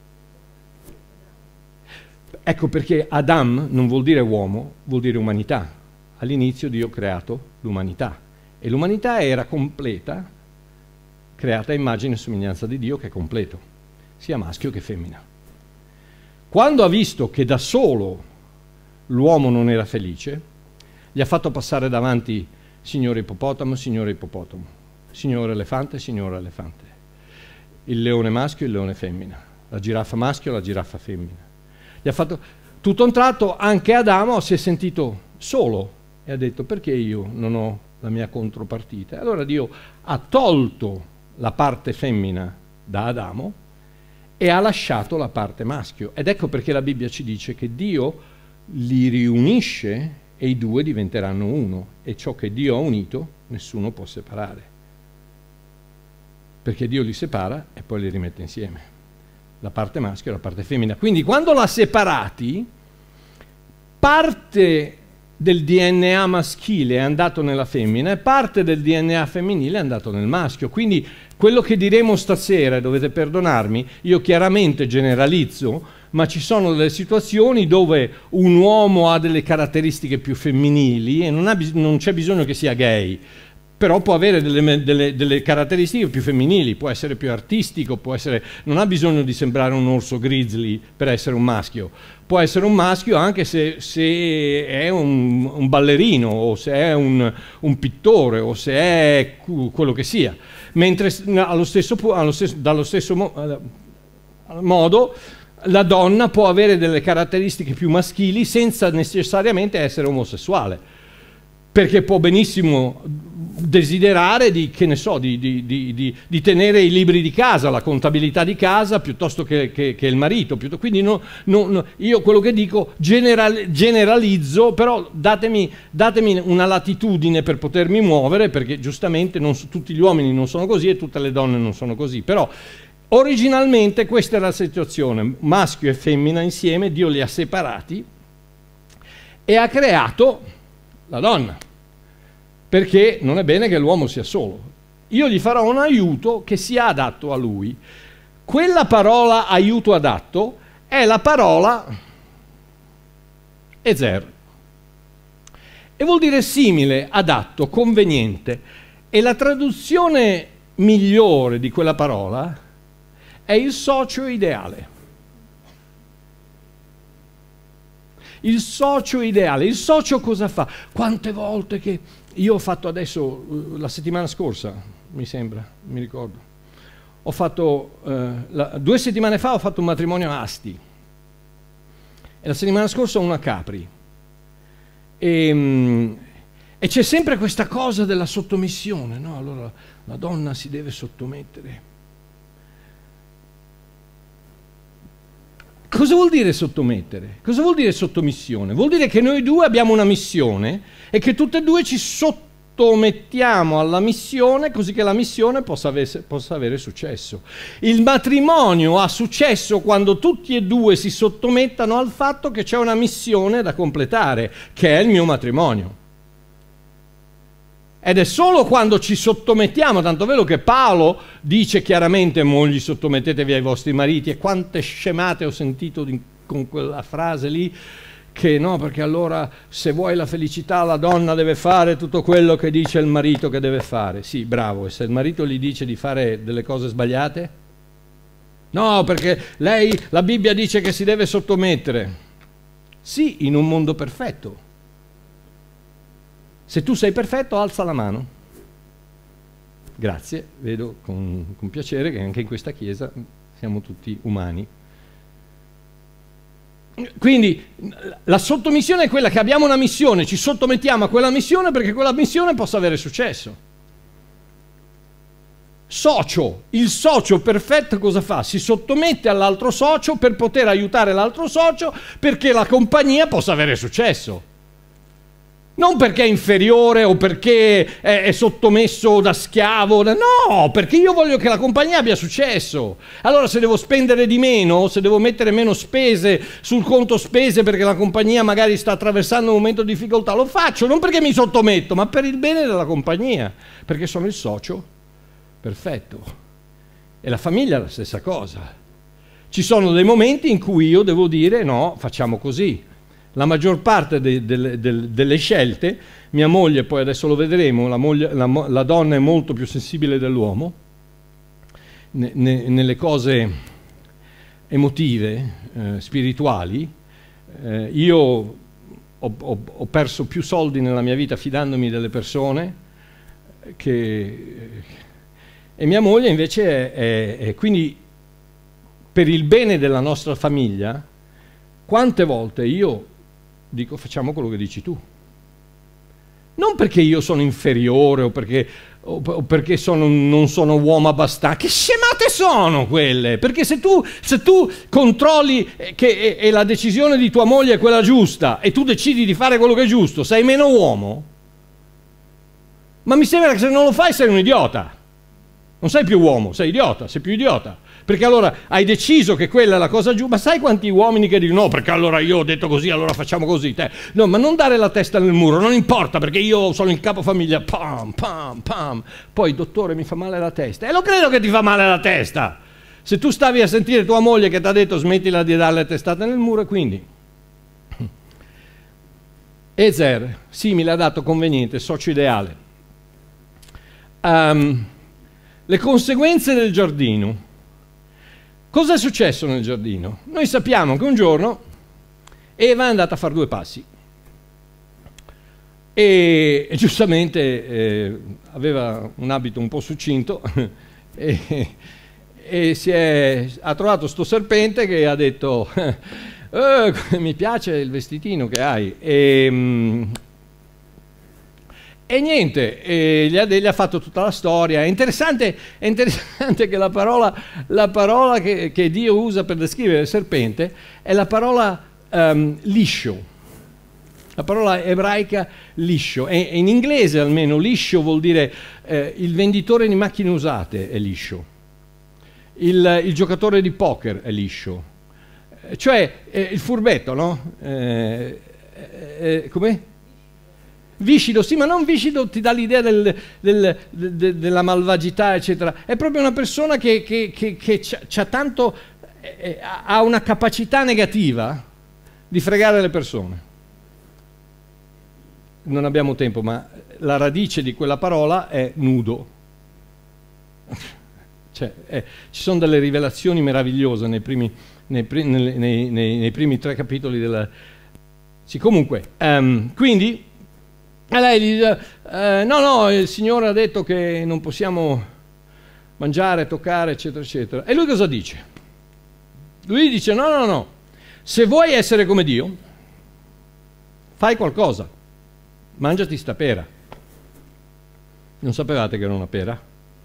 Ecco perché Adam non vuol dire uomo, vuol dire umanità. All'inizio Dio ha creato l'umanità e l'umanità era completa, creata a immagine e somiglianza di Dio, che è completo, sia maschio che femmina. Quando ha visto che da solo l'uomo non era felice, gli ha fatto passare davanti signore ippopotamo, signore ippopotamo, signore elefante, signore elefante, il leone maschio e il leone femmina, la giraffa maschio e la giraffa femmina. Gli ha fatto tutto a un tratto, anche Adamo si è sentito solo e ha detto: perché io non ho la mia contropartita? E allora Dio ha tolto la parte femmina da Adamo e ha lasciato la parte maschio. Ed ecco perché la Bibbia ci dice che Dio li riunisce e i due diventeranno uno, e ciò che Dio ha unito nessuno può separare, perché Dio li separa e poi li rimette insieme, la parte maschio e la parte femmina. Quindi quando l'ha separati, parte del DNA maschile è andato nella femmina e parte del DNA femminile è andato nel maschio. Quindi quello che diremo stasera, dovete perdonarmi, io chiaramente generalizzo, ma ci sono delle situazioni dove un uomo ha delle caratteristiche più femminili e non c'è bisogno che sia gay, però può avere delle caratteristiche più femminili, può essere più artistico, non ha bisogno di sembrare un orso grizzly per essere un maschio, può essere un maschio anche se è un ballerino, o se è un pittore, o se è quello che sia, mentre dallo stesso modo la donna può avere delle caratteristiche più maschili senza necessariamente essere omosessuale, perché può benissimo desiderare di tenere i libri di casa, la contabilità di casa, piuttosto che il marito. Quindi io quello che dico generalizzo, però datemi una latitudine per potermi muovere, perché giustamente tutti gli uomini non sono così e tutte le donne non sono così. Però originalmente questa era la situazione, maschio e femmina insieme, Dio li ha separati e ha creato la donna, perché non è bene che l'uomo sia solo. Io gli farò un aiuto che sia adatto a lui. Quella parola aiuto adatto è la parola ezer, e vuol dire simile, adatto, conveniente, e la traduzione migliore di quella parola è il socio ideale. Il socio ideale. Il socio cosa fa? Quante volte che io ho fatto adesso, la settimana scorsa, mi sembra, mi ricordo, ho fatto, 2 settimane fa ho fatto un matrimonio a Asti e la settimana scorsa uno a Capri. E c'è sempre questa cosa della sottomissione, no? Allora la donna si deve sottomettere. Cosa vuol dire sottomettere? Cosa vuol dire sottomissione? Vuol dire che noi due abbiamo una missione e che tutte e due ci sottomettiamo alla missione, così che la missione possa avere successo. Il matrimonio ha successo quando tutti e due si sottomettano al fatto che c'è una missione da completare, che è il mio matrimonio. Ed è solo quando ci sottomettiamo, tanto vero che Paolo dice chiaramente: mogli, sottomettetevi ai vostri mariti. E quante scemate ho sentito con quella frase lì, che no, perché allora se vuoi la felicità la donna deve fare tutto quello che dice il marito che deve fare. Sì, bravo, e se il marito gli dice di fare delle cose sbagliate? No, perché la Bibbia dice che si deve sottomettere. Sì, in un mondo perfetto. Se tu sei perfetto, alza la mano. Grazie, vedo con piacere che anche in questa chiesa siamo tutti umani. Quindi la sottomissione è quella che abbiamo una missione, ci sottomettiamo a quella missione perché quella missione possa avere successo. Socio, il socio perfetto cosa fa? Si sottomette all'altro socio per poter aiutare l'altro socio perché la compagnia possa avere successo. Non perché è inferiore o perché è sottomesso da schiavo, no, perché io voglio che la compagnia abbia successo. Allora se devo spendere di meno, se devo mettere meno spese sul conto spese perché la compagnia magari sta attraversando un momento di difficoltà, lo faccio, non perché mi sottometto, ma per il bene della compagnia, perché sono il socio perfetto. E la famiglia è la stessa cosa. Ci sono dei momenti in cui io devo dire no, facciamo così. La maggior parte delle scelte, mia moglie, poi adesso lo vedremo, la donna è molto più sensibile dell'uomo nelle cose emotive, spirituali. Io ho perso più soldi nella mia vita fidandomi delle persone e mia moglie invece è quindi per il bene della nostra famiglia. Quante volte io dico facciamo quello che dici tu, non perché io sono inferiore o perché non sono uomo abbastanza. Che scemate sono quelle? Perché se tu controlli che è la decisione di tua moglie è quella giusta e tu decidi di fare quello che è giusto, sei meno uomo? Ma mi sembra che se non lo fai sei un idiota, non sei più uomo, sei idiota, sei più idiota. Perché allora hai deciso che quella è la cosa giusta, ma sai quanti uomini che dicono no, perché allora io ho detto così, allora facciamo così. No, ma non dare la testa nel muro, non importa, perché io sono il capofamiglia, pam, pam, pam. Poi, dottore, mi fa male la testa. E lo credo che ti fa male la testa. Se tu stavi a sentire tua moglie che ti ha detto smettila di dare le testate nel muro, e quindi. Ezer, simile, adatto, conveniente, socio ideale. le conseguenze del giardino. Cosa è successo nel giardino? Noi sappiamo che un giorno Eva è andata a fare 2 passi e giustamente aveva un abito un po' succinto e ha trovato sto serpente che ha detto mi piace il vestitino che hai e niente, gli ha fatto tutta la storia. È interessante che la parola che Dio usa per descrivere il serpente è la parola liscio, la parola ebraica liscio, e in inglese almeno liscio vuol dire il venditore di macchine usate è liscio, il giocatore di poker è liscio, cioè il furbetto, no? Com'è? Viscido, sì, ma non viscido ti dà l'idea della malvagità, eccetera. È proprio una persona che c'ha tanto, ha una capacità negativa di fregare le persone. Non abbiamo tempo, ma la radice di quella parola è nudo. Cioè, ci sono delle rivelazioni meravigliose nei primi 3 capitoli della... Sì, comunque, quindi... E lei gli dice, no, il Signore ha detto che non possiamo mangiare, toccare, eccetera, eccetera. E lui cosa dice? Lui dice, no, se vuoi essere come Dio, fai qualcosa, mangiati sta pera. Non sapevate che era una pera?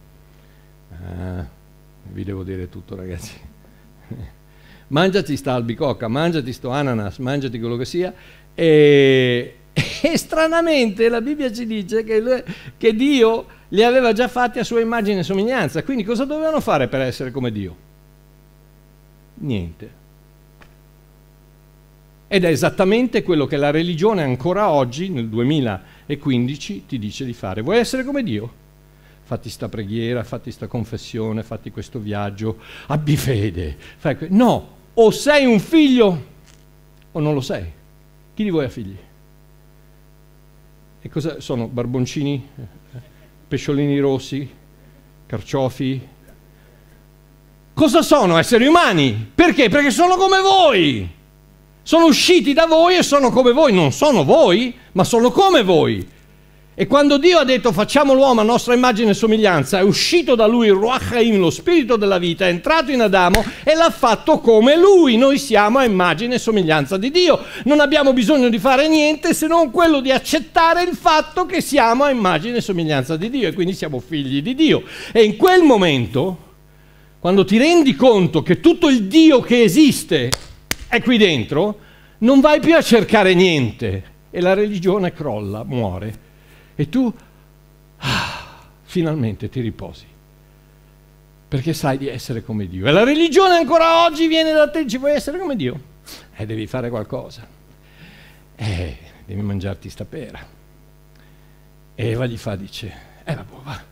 Vi devo dire tutto, ragazzi. Mangiati sta albicocca, mangiati sto ananas, mangiati quello che sia, e stranamente la Bibbia ci dice che Dio li aveva già fatti a sua immagine e somiglianza. Quindi cosa dovevano fare per essere come Dio? Niente. Ed è esattamente quello che la religione ancora oggi, nel 2015, ti dice di fare. Vuoi essere come Dio? Fatti sta preghiera, fatti sta confessione, fatti questo viaggio, abbi fede. No, o sei un figlio o non lo sei. Chi di voi ha figli? E cosa sono? Barboncini? Pesciolini rossi? Carciofi? Cosa sono esseri umani? Perché? Perché sono come voi. Sono usciti da voi e sono come voi. Non sono voi, ma sono come voi. E quando Dio ha detto facciamo l'uomo a nostra immagine e somiglianza, è uscito da lui il Ruach Haim, lo spirito della vita, è entrato in Adamo e l'ha fatto come lui. Noi siamo a immagine e somiglianza di Dio. Non abbiamo bisogno di fare niente se non quello di accettare il fatto che siamo a immagine e somiglianza di Dio e quindi siamo figli di Dio. E in quel momento, quando ti rendi conto che tutto il Dio che esiste è qui dentro, non vai più a cercare niente e la religione crolla, muore. E tu finalmente ti riposi perché sai di essere come Dio. E la religione ancora oggi viene da te, ci vuoi essere come Dio? Devi fare qualcosa, devi mangiarti sta pera. Eva gli dice va.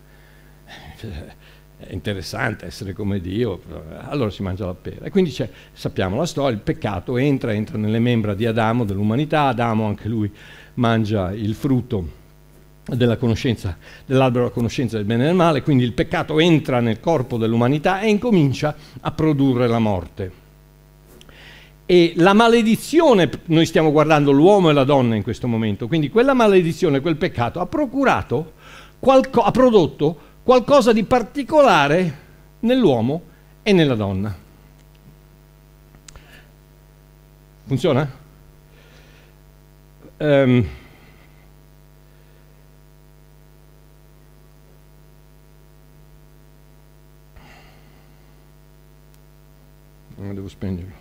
È interessante essere come Dio. Allora si mangia la pera. E quindi sappiamo la storia, il peccato entra nelle membra di Adamo, dell'umanità. Adamo anche lui mangia il frutto della conoscenza, dell'albero della conoscenza del bene e del male, quindi il peccato entra nel corpo dell'umanità e incomincia a produrre la morte. E la maledizione, noi stiamo guardando l'uomo e la donna in questo momento, quindi quella maledizione, quel peccato ha prodotto qualcosa di particolare nell'uomo e nella donna. Funziona? Non devo spegnerlo.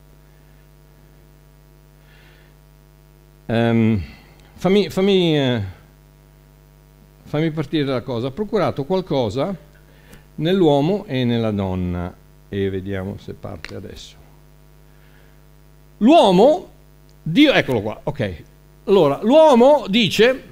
Fammi partire dalla cosa. Ha procurato qualcosa nell'uomo e nella donna e vediamo se parte adesso. L'uomo, Dio, eccolo qua, ok. Allora, l'uomo dice,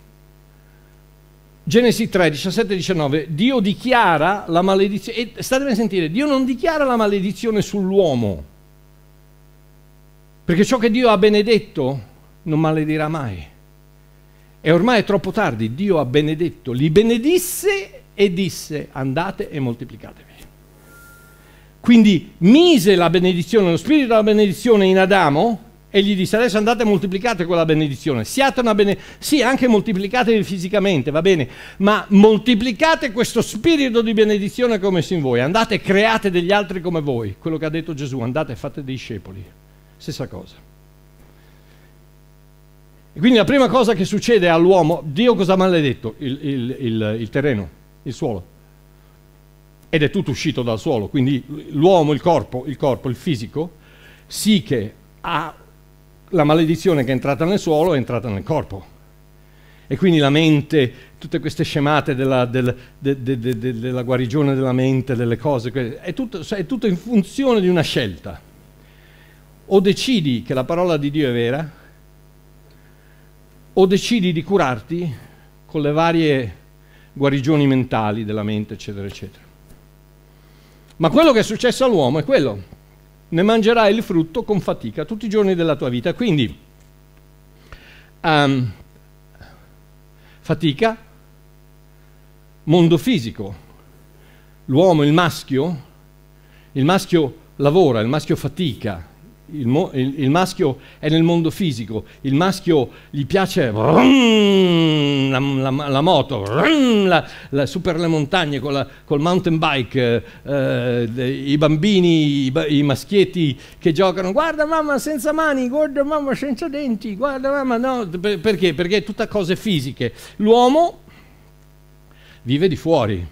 Genesi 3, 17 e 19, Dio dichiara la maledizione, e state a sentire, Dio non dichiara la maledizione sull'uomo, perché ciò che Dio ha benedetto non maledirà mai. E ormai è troppo tardi, Dio ha benedetto, li benedisse e disse: andate e moltiplicatevi. Quindi mise la benedizione, lo spirito della benedizione in Adamo e gli disse: adesso andate e moltiplicate quella benedizione. Siate una sì, anche moltiplicatevi fisicamente, va bene, ma moltiplicate questo spirito di benedizione che ho messo in voi. Andate e create degli altri come voi. Quello che ha detto Gesù: andate e fate dei discepoli. Stessa cosa. E quindi la prima cosa che succede all'uomo, Dio cosa ha maledetto? Il terreno, il suolo. Ed è tutto uscito dal suolo, quindi l'uomo, il corpo, il fisico, sì che ha la maledizione che è entrata nel suolo, è entrata nel corpo. E quindi la mente, tutte queste scemate della guarigione della mente, delle cose, è tutto in funzione di una scelta. O decidi che la parola di Dio è vera, o decidi di curarti con le varie guarigioni mentali della mente, eccetera, eccetera. Ma quello che è successo all'uomo è quello: ne mangerai il frutto con fatica tutti i giorni della tua vita. Quindi fatica, mondo fisico, l'uomo, il maschio lavora, il maschio fatica. Il maschio è nel mondo fisico, il maschio gli piace la moto, su per le montagne col mountain bike, i bambini, i maschietti che giocano: guarda mamma senza mani, guarda mamma senza denti, guarda mamma, no, perché? Perché è tutta cose fisiche. L'uomo vive di fuori.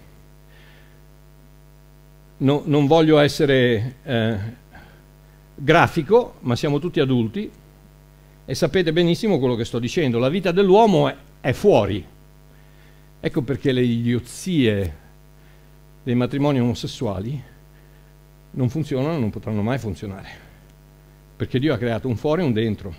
No, non voglio essere grafico, ma siamo tutti adulti e sapete benissimo quello che sto dicendo. La vita dell'uomo è fuori. Ecco perché le idiozie dei matrimoni omosessuali non funzionano, non potranno mai funzionare, perché Dio ha creato un fuori e un dentro,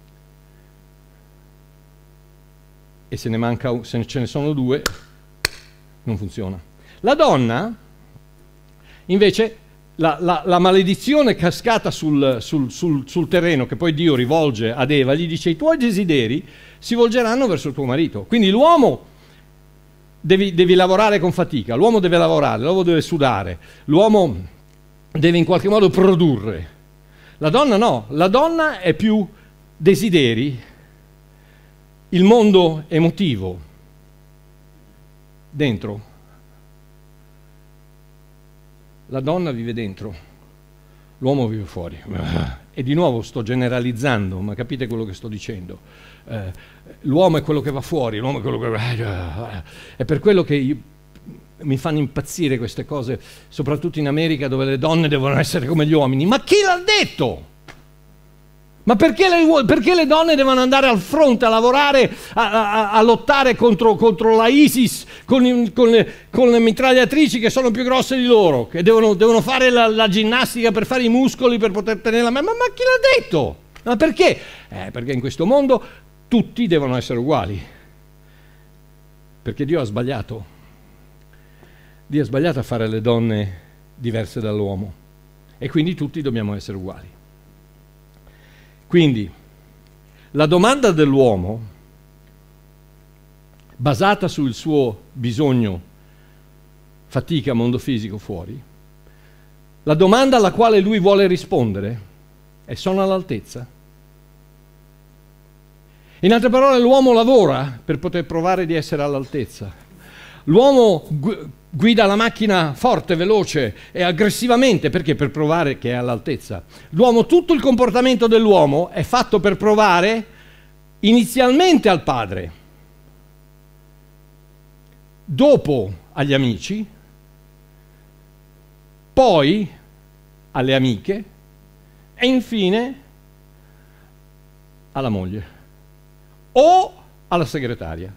e se ce ne sono due non funziona. La donna invece, la maledizione cascata sul terreno, che poi Dio rivolge ad Eva, gli dice: i tuoi desideri si volgeranno verso il tuo marito. Quindi l'uomo devi lavorare con fatica, l'uomo deve lavorare, l'uomo deve sudare, l'uomo deve in qualche modo produrre. La donna no, la donna è più desideri, il mondo emotivo dentro. La donna vive dentro, l'uomo vive fuori. E di nuovo sto generalizzando, ma capite quello che sto dicendo. L'uomo è quello che va fuori, l'uomo è quello che va... È per quello che mi fanno impazzire queste cose, soprattutto in America, dove le donne devono essere come gli uomini. Ma chi l'ha detto? Ma perché le donne devono andare al fronte a lavorare, a lottare contro la ISIS con le mitragliatrici che sono più grosse di loro, che devono fare la ginnastica per fare i muscoli, per poter tenere la... Ma chi l'ha detto? Ma perché? Perché in questo mondo tutti devono essere uguali. Perché Dio ha sbagliato. Dio ha sbagliato a fare le donne diverse dall'uomo. E quindi tutti dobbiamo essere uguali. Quindi la domanda dell'uomo, basata sul suo bisogno, fatica, mondo fisico, fuori, la domanda alla quale lui vuole rispondere è: sono all'altezza? In altre parole, l'uomo lavora per poter provare di essere all'altezza. L'uomo guida la macchina forte, veloce e aggressivamente, perché? Per provare che è all'altezza. L'uomo, tutto il comportamento dell'uomo è fatto per provare inizialmente al padre, dopo agli amici, poi alle amiche e infine alla moglie o alla segretaria.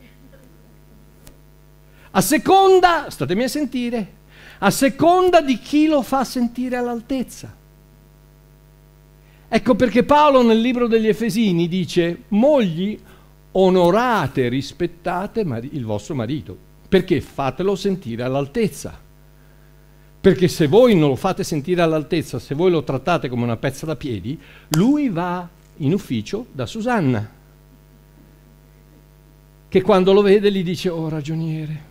A seconda, statemi a sentire, a seconda di chi lo fa sentire all'altezza. Ecco perché Paolo nel libro degli Efesini dice: mogli, onorate, rispettate il vostro marito, perché fatelo sentire all'altezza. Perché se voi non lo fate sentire all'altezza, se voi lo trattate come una pezza da piedi, lui va in ufficio da Susanna. che quando lo vede gli dice: oh ragioniere,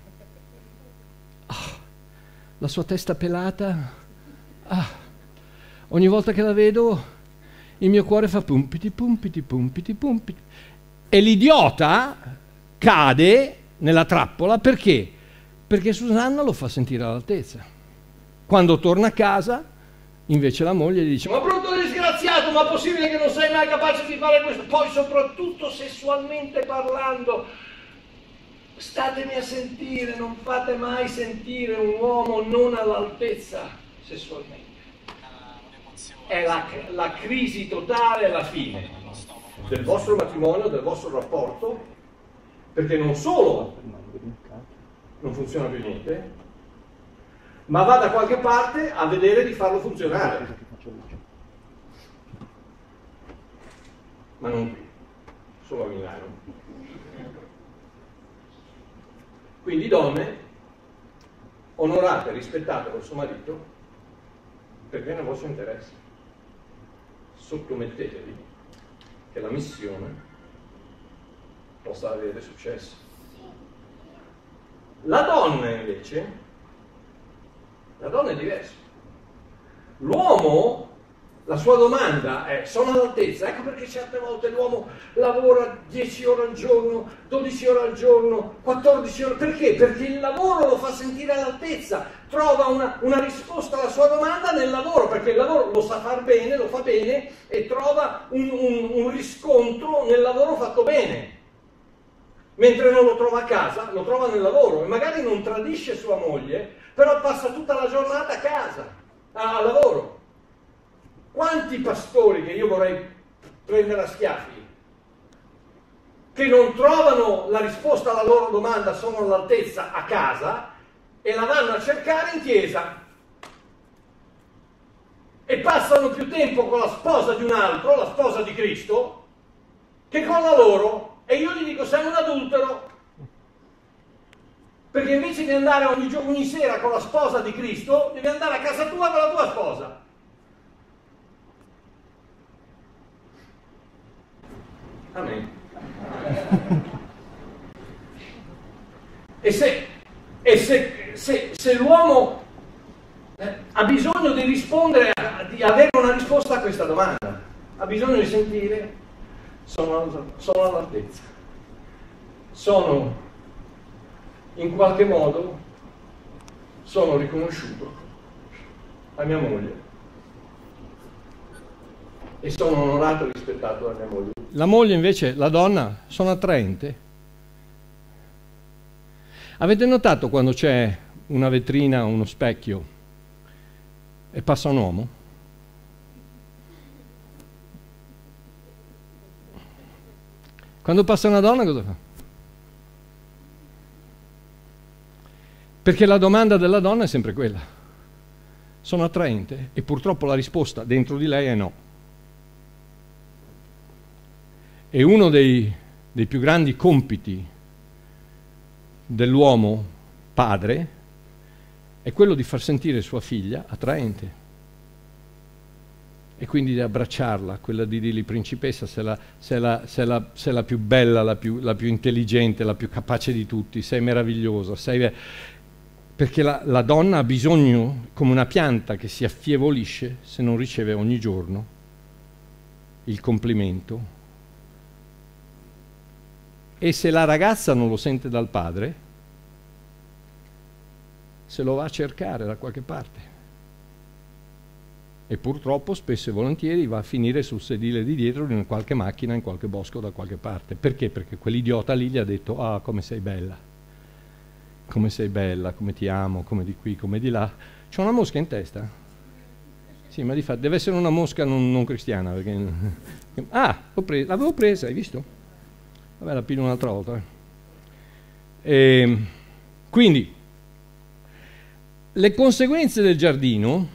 la sua testa pelata, ogni volta che la vedo il mio cuore fa pumpiti, pumpiti, pumpiti, pumpiti. E l'idiota cade nella trappola perché? Perché Susanna lo fa sentire all'altezza. Quando torna a casa, invece la moglie gli dice: ma brutto disgraziato, ma è possibile che non sei mai capace di fare questo? Poi soprattutto sessualmente parlando, statemi a sentire, non fate mai sentire un uomo non all'altezza sessualmente. È la crisi totale alla fine del vostro matrimonio, del vostro rapporto, perché non solo non funziona più niente, ma va da qualche parte a vedere di farlo funzionare. Ma non qui, solo a Milano. Quindi donne, onorate e rispettate il vostro marito perché è nel vostro interesse. Sottomettetevi che la missione possa avere successo. La donna invece, la donna è diversa. L'uomo, la sua domanda è: sono all'altezza? Ecco perché certe volte l'uomo lavora 10 ore al giorno, 12 ore al giorno, 14 ore. Perché? Perché il lavoro lo fa sentire all'altezza, trova una risposta alla sua domanda nel lavoro, perché il lavoro lo sa far bene, lo fa bene e trova un riscontro nel lavoro fatto bene. Mentre non lo trova a casa, lo trova nel lavoro, e magari non tradisce sua moglie, però passa tutta la giornata a casa, al lavoro. Quanti pastori che io vorrei prendere a schiaffi, che non trovano la risposta alla loro domanda, sono all'altezza a casa, e la vanno a cercare in chiesa, e passano più tempo con la sposa di un altro, la sposa di Cristo, che con la loro. E io gli dico: sei un adultero, perché invece di andare ogni sera con la sposa di Cristo, devi andare a casa tua con la tua sposa. Amen. E se l'uomo ha bisogno di rispondere, di avere una risposta a questa domanda, ha bisogno di sentire: sono all'altezza, sono in qualche modo, sono riconosciuto a mia moglie e sono onorato e rispettato da mia moglie. La moglie invece, la donna, sono attraente. Avete notato quando c'è una vetrina o uno specchio e passa un uomo? Quando passa una donna cosa fa? Perché la domanda della donna è sempre quella: sono attraente? E purtroppo la risposta dentro di lei è no. E uno dei più grandi compiti dell'uomo padre è quello di far sentire sua figlia attraente. E quindi di abbracciarla, quella di dirgli: principessa, sei la più bella, la più intelligente, la più capace di tutti, sei meravigliosa, perché la donna ha bisogno, come una pianta che si affievolisce se non riceve ogni giorno il complimento. E se la ragazza non lo sente dal padre, se lo va a cercare da qualche parte. E purtroppo spesso e volentieri va a finire sul sedile di dietro di qualche macchina, in qualche bosco da qualche parte. Perché? Perché quell'idiota lì gli ha detto: ah, come sei bella, come ti amo, come di qui, come di là. C'ho una mosca in testa? Sì, ma di fatto deve essere una mosca non cristiana, perché... Ah, l'avevo presa, hai visto? Vabbè, la piglio un'altra volta. Quindi, le conseguenze del giardino...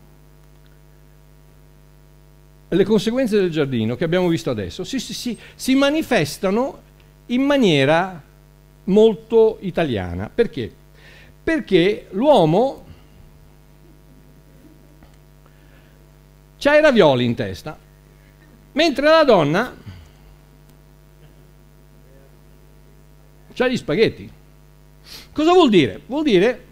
Le conseguenze del giardino che abbiamo visto adesso si manifestano in maniera molto italiana. Perché? Perché l'uomo c'ha i ravioli in testa, mentre la donna c'ha gli spaghetti. Cosa vuol dire? Vuol dire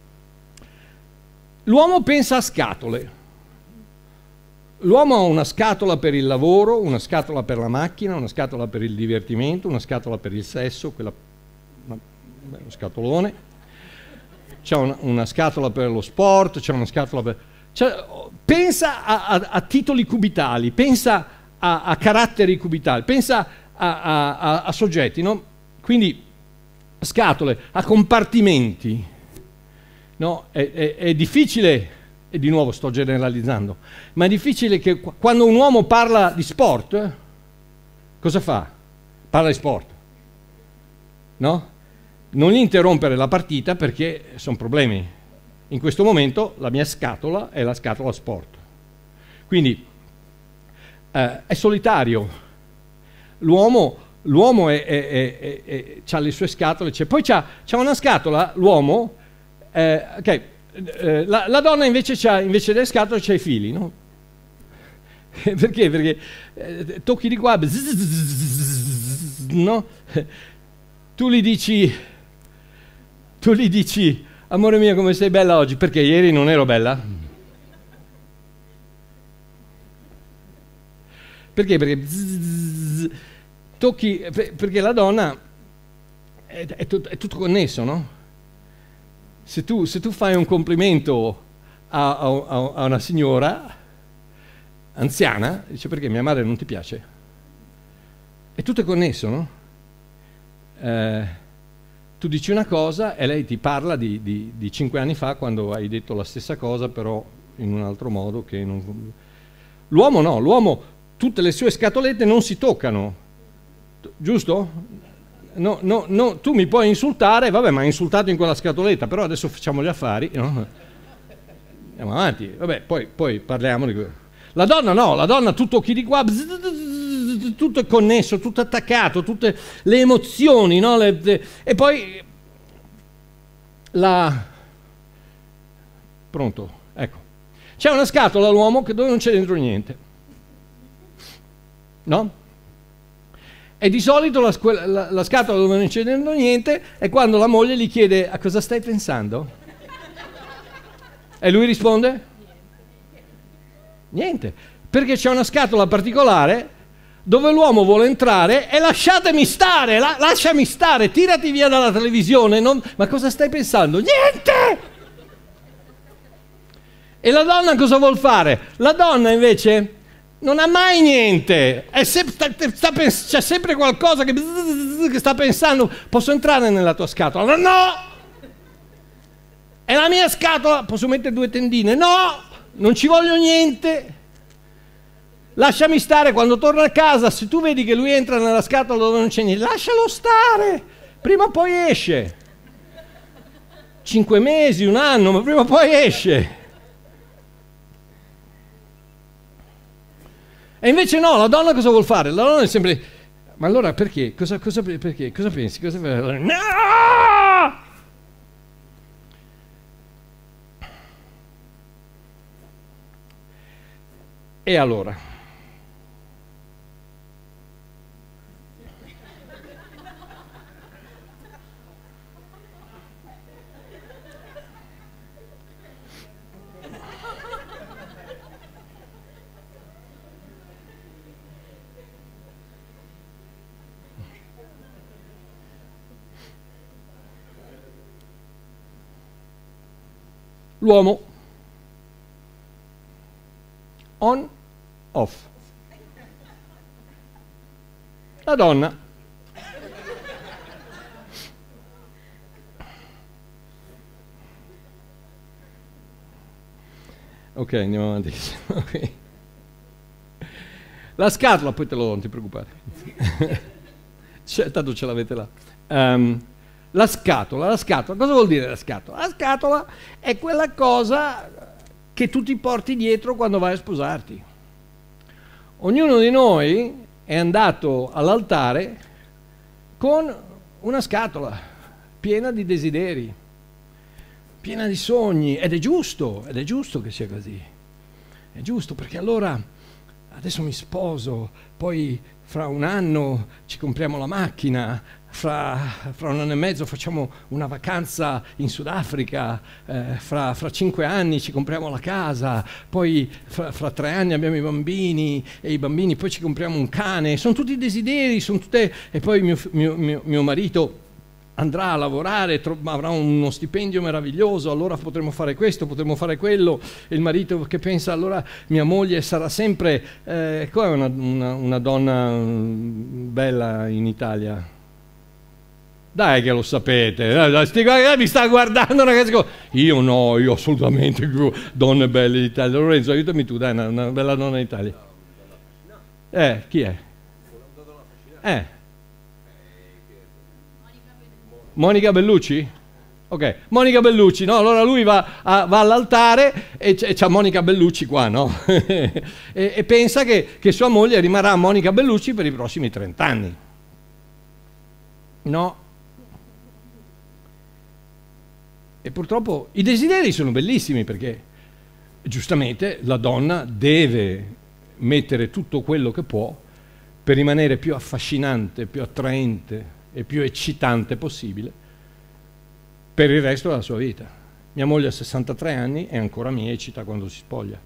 l'uomo pensa a scatole. L'uomo ha una scatola per il lavoro, una scatola per la macchina, una scatola per il divertimento, una scatola per il sesso, quella, uno scatolone. C'è una scatola per lo sport, c'è una scatola per... pensa a titoli cubitali, pensa a caratteri cubitali, pensa a soggetti, no? Quindi scatole, a compartimenti. No? È difficile... E di nuovo sto generalizzando, ma è difficile che quando un uomo parla di sport, cosa fa? Parla di sport, no? Non gli interrompere la partita perché sono problemi. In questo momento la mia scatola è la scatola sport. Quindi è solitario. L'uomo ha le sue scatole, poi c'ha una scatola, l'uomo, ok. La donna invece delle scatole c'ha i fili, no? Perché? Perché tocchi di qua, no? Tu gli dici, amore mio, come sei bella oggi? Perché ieri non ero bella? Perché? Perché tocchi, perché la donna è tutto connesso, no? Se tu fai un complimento a una signora anziana, dice perché mia madre non ti piace? E tutto è connesso, no? Tu dici una cosa e lei ti parla di 5 anni fa quando hai detto la stessa cosa però in un altro modo che non... L'uomo no, l'uomo tutte le sue scatolette non si toccano, giusto? No, tu mi puoi insultare, vabbè, ma hai insultato in quella scatoletta, però adesso facciamo gli affari, no? Andiamo avanti, vabbè, poi parliamo di quello. La donna no, la donna tu tocchi di qua, tutto è connesso, tutto attaccato, tutte le emozioni, no? E poi pronto, ecco. C'è una scatola all'uomo dove non c'è dentro niente, no? E di solito la scatola dove non c'è dentro niente è quando la moglie gli chiede a cosa stai pensando? E lui risponde? Niente. Perché c'è una scatola particolare dove l'uomo vuole entrare e lasciatemi stare, lasciami stare, tirati via dalla televisione. Ma cosa stai pensando? Niente! E la donna cosa vuol fare? La donna invece... non ha mai niente, c'è sempre qualcosa che sta pensando, posso entrare nella tua scatola? No! È la mia scatola, posso mettere 2 tendine? No! Non ci voglio niente, lasciami stare. Quando torno a casa, se tu vedi che lui entra nella scatola dove non c'è niente, lascialo stare, prima o poi esce. 5 mesi, 1 anno, ma prima o poi esce. E invece no, la donna cosa vuol fare? La donna è sempre... Ma allora perché? Perché? Cosa pensi? No! E allora? L'uomo on, off. La donna ok, andiamo avanti. Okay. La scatola, poi te lo do, non ti preoccupare. Tanto ce l'avete là. La scatola, cosa vuol dire la scatola? La scatola è quella cosa che tu ti porti dietro quando vai a sposarti. Ognuno di noi è andato all'altare con una scatola piena di desideri, piena di sogni, ed è giusto che sia così. È giusto, perché allora adesso mi sposo, poi fra 1 anno ci compriamo la macchina, fra un anno e mezzo facciamo una vacanza in Sudafrica, fra 5 anni ci compriamo la casa, poi fra 3 anni abbiamo i bambini e i bambini poi ci compriamo un cane. Sono tutti desideri, sono tutte... E poi mio marito andrà a lavorare, avrà uno stipendio meraviglioso, allora potremo fare questo, potremo fare quello. E il marito che pensa, allora mia moglie sarà sempre... Qua è una donna bella in Italia. Dai che lo sapete, mi sta guardando ragazzi. Io no, io assolutamente più donne belle d'Italia. Lorenzo, aiutami tu, dai, una bella donna d'Italia. Chi è? Monica Bellucci? Ok, Monica Bellucci, no? Allora lui va all'altare e c'ha Monica Bellucci qua, no? e pensa che sua moglie rimarrà Monica Bellucci per i prossimi 30 anni. No. E purtroppo i desideri sono bellissimi perché giustamente la donna deve mettere tutto quello che può per rimanere più affascinante, più attraente e più eccitante possibile per il resto della sua vita. Mia moglie ha 63 anni e ancora mi eccita quando si spoglia.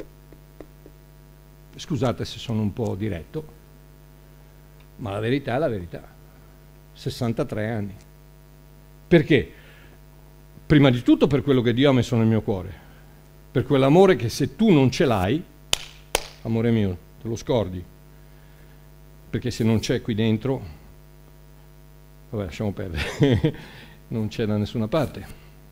Scusate se sono un po' diretto, ma la verità è la verità. 63 anni. Perché? Prima di tutto per quello che Dio ha messo nel mio cuore, per quell'amore che se tu non ce l'hai, amore mio, te lo scordi, perché se non c'è qui dentro, vabbè, lasciamo perdere, non c'è da nessuna parte.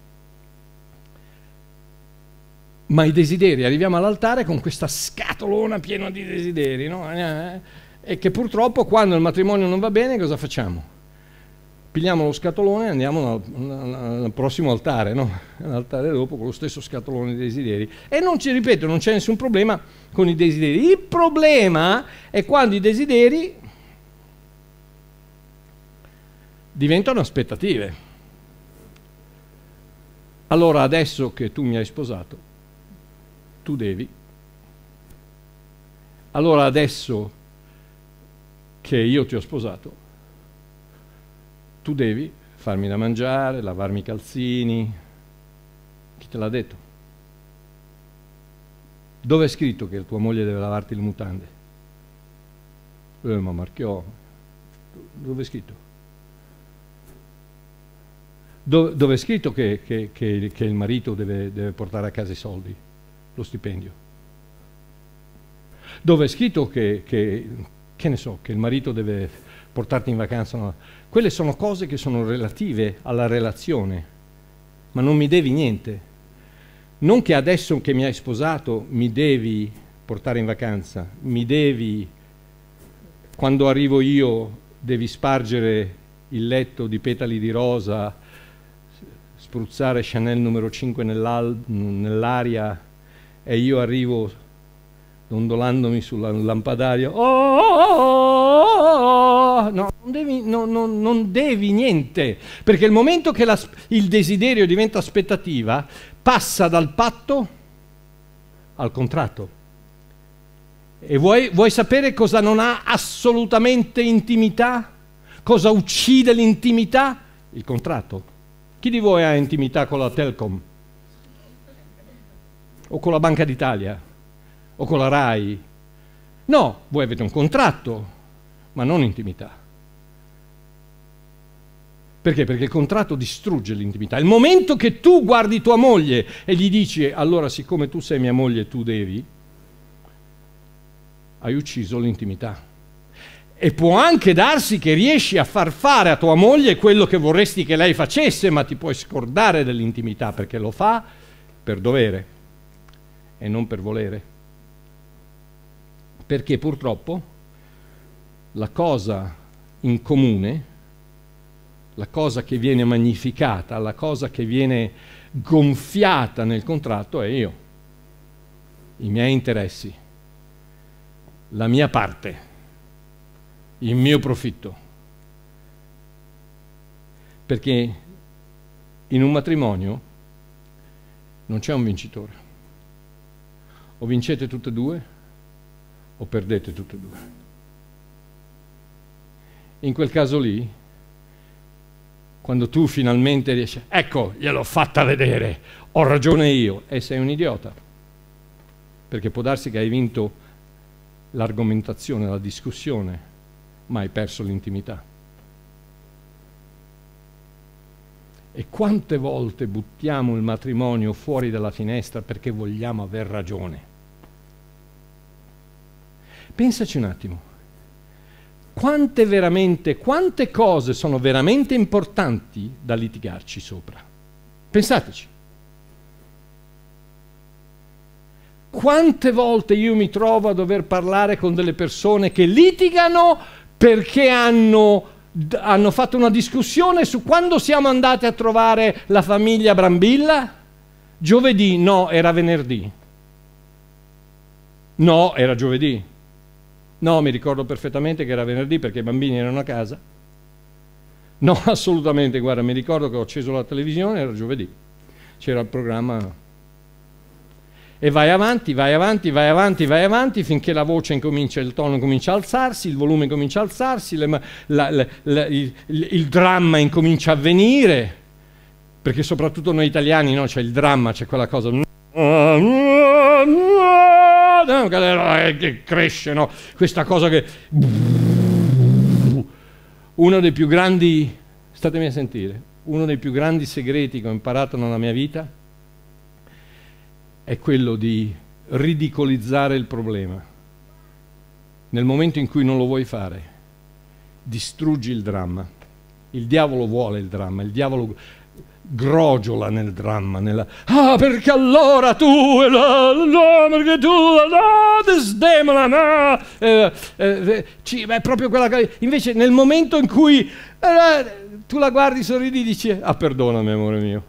Ma i desideri, arriviamo all'altare con questa scatolona piena di desideri, no? E che purtroppo quando il matrimonio non va bene cosa facciamo? Pigliamo lo scatolone e andiamo al prossimo altare, no? All'altare dopo con lo stesso scatolone di desideri. E non ci ripeto, non c'è nessun problema con i desideri. Il problema è quando i desideri diventano aspettative. Allora adesso che tu mi hai sposato, tu devi. Allora adesso che io ti ho sposato, tu devi farmi da mangiare, lavarmi i calzini. Chi te l'ha detto? Dove è scritto che tua moglie deve lavarti le mutande? Ma Marchiò, dove è scritto? Dove è scritto che il marito deve portare a casa i soldi, lo stipendio? Dove è scritto che ne so, che il marito deve portarti in vacanza? No. Quelle sono cose che sono relative alla relazione, ma non mi devi niente. Non che adesso che mi hai sposato mi devi portare in vacanza, mi devi, quando arrivo io, devi spargere il letto di petali di rosa, spruzzare Chanel numero 5 nell'aria e io arrivo dondolandomi sul lampadario. No, non devi niente, perché il momento che il desiderio diventa aspettativa passa dal patto al contratto. E vuoi sapere cosa non ha assolutamente intimità? Cosa uccide l'intimità? Il contratto. Chi di voi ha intimità con la Telcom? O con la Banca d'Italia? O con la RAI? No, voi avete un contratto, ma non intimità. Perché? Perché il contratto distrugge l'intimità. Il momento che tu guardi tua moglie e gli dici allora siccome tu sei mia moglie tu devi, hai ucciso l'intimità. E può anche darsi che riesci a far fare a tua moglie quello che vorresti che lei facesse, ma ti puoi scordare dell'intimità perché lo fa per dovere e non per volere. Perché purtroppo la cosa in comune, la cosa che viene magnificata, la cosa che viene gonfiata nel contratto è io, i miei interessi, la mia parte, il mio profitto. Perché in un matrimonio non c'è un vincitore. O vincete tutte e due o perdete tutte e due. In quel caso lì Quando tu finalmente riesci, ecco, gliel'ho fatta vedere, ho ragione io, e sei un idiota. Perché può darsi che hai vinto l'argomentazione, la discussione, ma hai perso l'intimità. E quante volte buttiamo il matrimonio fuori dalla finestra perché vogliamo aver ragione? Pensaci un attimo. Quante cose sono veramente importanti da litigarci sopra? Pensateci. Quante volte io mi trovo a dover parlare con delle persone che litigano perché hanno fatto una discussione su quando siamo andati a trovare la famiglia Brambilla? Giovedì? No, era venerdì. No, era giovedì. No, mi ricordo perfettamente che era venerdì perché i bambini erano a casa. No, assolutamente, guarda, mi ricordo che ho acceso la televisione, era giovedì. C'era il programma. E vai avanti, vai avanti, vai avanti, vai avanti, finché la voce incomincia, il tono comincia a alzarsi, il volume comincia a alzarsi, il dramma incomincia a avvenire, perché soprattutto noi italiani, no, c'è il dramma, c'è quella cosa che cresce, no? Questa cosa che... Uno dei più grandi, statemi a sentire, uno dei più grandi segreti che ho imparato nella mia vita è quello di ridicolizzare il problema. Nel momento in cui non lo vuoi fare, distruggi il dramma. Il diavolo vuole il dramma, il diavolo grogiola nel dramma, perché allora tu, no, perché tu, no, desdemola, no. È proprio quella cosa. Invece nel momento in cui tu la guardi, sorridi e dici, perdonami amore mio.